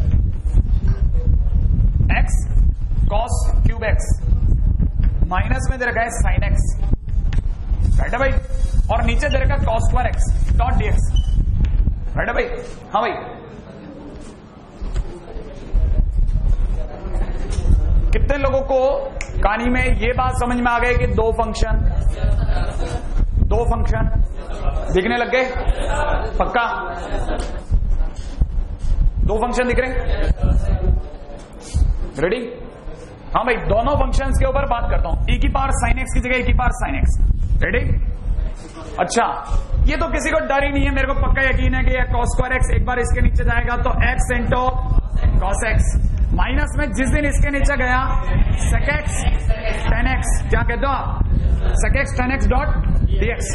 Speaker 1: x cos cube x, minus में दे रखा है साइन एक्स, राइट है भाई। और नीचे दे रखा है cos square x dot dx, right है भाई? हाँ भाई। कितने लोगों को कहानी में ये बात समझ में आ गई कि दो फंक्शन दिखने लग गए? पक्का? दो फंक्शन दिख रहे? रेडी? हाँ भाई, दोनों फंक्शंस के ऊपर बात करता हूं। e की पावर साइन एक्स की जगह e की पावर साइन एक्स। रेडी? अच्छा, ये तो किसी को डर ही नहीं है, मेरे को पक्का यकीन है कि यह कॉस स्क्वायर एक्स एक बार इसके नीचे जाएगा तो x into cos x, minus में जिस दिन इसके नीचे गया सेक एक्स टेन एक्स, क्या कहते हो आप? Sec x tan x dot dx.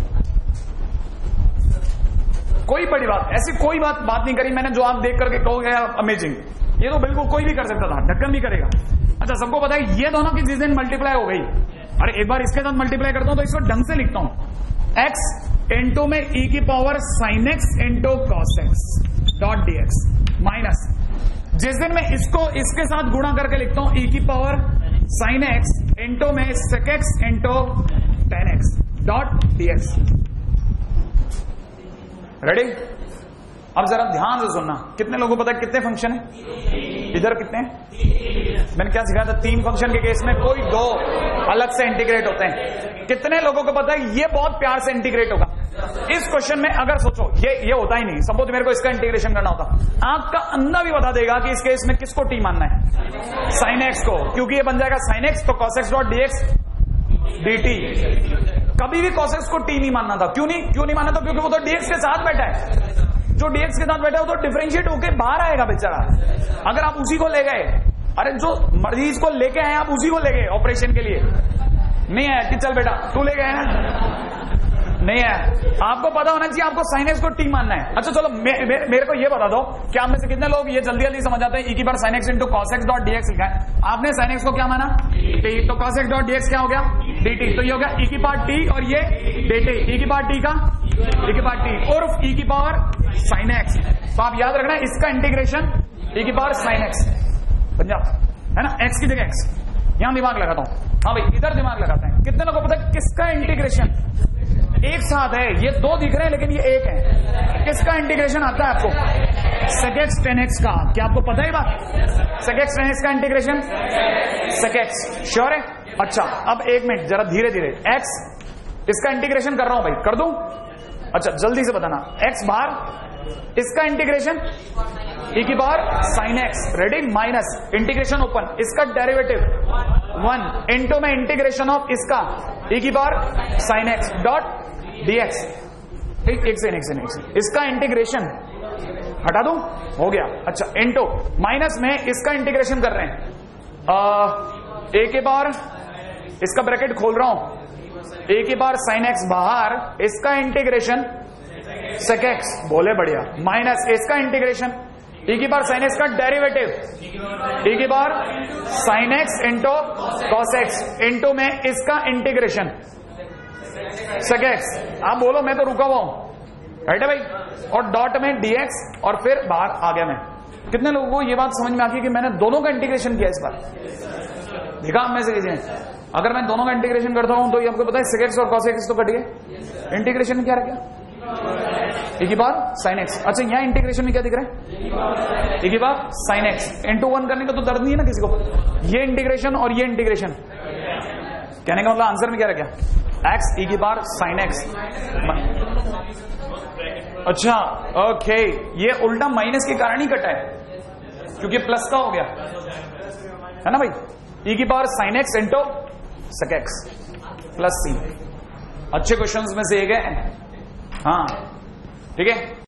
Speaker 1: कोई बड़ी बात, ऐसी कोई बात नहीं करी मैंने जो आप देख करके कहोगे अमेजिंग, ये तो बिल्कुल कोई भी कर सकता था, ढक्कन भी करेगा। अच्छा, सबको पता है ये दोनों की जिस दिन मल्टीप्लाई हो गई, अरे एक बार इसके साथ मल्टीप्लाई करता हूं तो इसको ढंग से लिखता हूं, x इंटू में e की power sine x into cos x dot dx, minus जिस दिन मैं इसको इसके साथ गुणा करके लिखता हूं e की पावर साइन एक्स इंटू में sec x into tan x dot dx. Ready? अब जरा ध्यान से सुनना, कितने लोगों को पता है कितने फंक्शन है? इधर कितने हैं? मैंने क्या सिखाया था? 3 फंक्शन के केस में कोई 2 अलग से इंटीग्रेट होते हैं। कितने लोगों को पता है ये बहुत प्यार से इंटीग्रेट होगा? इस क्वेश्चन में अगर सोचो ये होता ही नहीं, सपोज मेरे को इसका इंटीग्रेशन करना होता, आपका अंधा भी बता देगा कि इस केस में किसको टी मानना है? साइन एक्स को, क्योंकि ये बन जाएगा साइन एक्स तो cos x dot dx dt। कभी भी cos x को t नहीं मानना था। क्यों नहीं मानना था? क्योंकि वो तो dx के साथ बैठा है। जो dx के साथ बैठा है वो तो डिफरेंशिएट होके बाहर आएगा बेचारा। अगर आप उसी को ले गए, अरे जो मरीज को लेके आए आप उसी को ले गए ऑपरेशन के लिए, नहीं है कि चल बेटा तू ले गए ना, नहीं है। आपको पता होना चाहिए आपको sin x को t मानना है। अच्छा चलो मेरे को ये बता दो कि आप में से कितने लोग ये जल्दी जल्दी समझ जाते हैं? e की बार sin x into cos x dot dx लिखा है, आपने sin x को क्या माना? t, तो cos x डॉट dx क्या हो गया? dt। तो ये हो गया e की पावर t और ये dt, e की पावर t का e की पावर t और e की पावर sin x। तो आप याद रखना इसका इंटीग्रेशन e की पावर sin x बन जाता है ना, x की जगह x। यहां दिमाग लगाता हूं, हाँ भाई इधर दिमाग लगाते हैं। कितने लोगों को पता है किसका इंटीग्रेशन एक साथ है? ये 2 दिख रहे हैं लेकिन ये एक है। किसका इंटीग्रेशन आता है आपको? sec x tan x का। क्या आपको पता है बात? sec x tan x का इंटीग्रेशन sec x, श्योर है? अच्छा अब 1 मिनट जरा धीरे धीरे, x इसका इंटीग्रेशन कर रहा हूं भाई, कर दूं? अच्छा जल्दी से बताना, x बाहर, इसका इंटीग्रेशन e की power sin x, ready, minus integration open, इसका डेरिवेटिव 1 इंटू में इंटीग्रेशन ऑफ इसका e की power sin x dot dx। एक सेकंड, इसका इंटीग्रेशन हटा दूं, हो गया। अच्छा इंटू माइनस में इसका इंटीग्रेशन कर रहे हैं, a के बार इसका ब्रैकेट खोल रहा हूं, a की बार sin x बाहर, इसका इंटीग्रेशन sec x, बोले बढ़िया, माइनस इसका इंटीग्रेशन e की बार sin x का डेरिवेटिव e की बार sin x into cos x into में इसका इंटीग्रेशन sec x। आप बोलो मैं तो रुका हुआ हूं, राइट है भाई, और डॉट में dx और फिर बाहर आ गया मैं। कितने लोगों को ये बात समझ में आती है कि मैंने दोनों का इंटीग्रेशन किया इस बार? देखा आप में से किसी ने? अगर मैं दोनों का इंटीग्रेशन करता हूं तो ये आपको पता है sec x और cos x तो कट गए, इंटीग्रेशन में क्या रह गया? e की बार sin x। अच्छा यहाँ इंटीग्रेशन में क्या दिख रहा है? e की बार sin x इंटू 1 करने का तो दर्द नहीं है ना किसी को? ये इंटीग्रेशन और ये इंटीग्रेशन, कहने का मतलब आंसर में क्या रह गया? x e की बार sin x। अच्छा ओके, ये उल्टा माइनस के कारण ही कटा है क्योंकि प्लस का हो गया है ना भाई, e की बार sin x इंटू sec x प्लस c। अच्छे क्वेश्चंस में से एक है, हाँ ठीक है।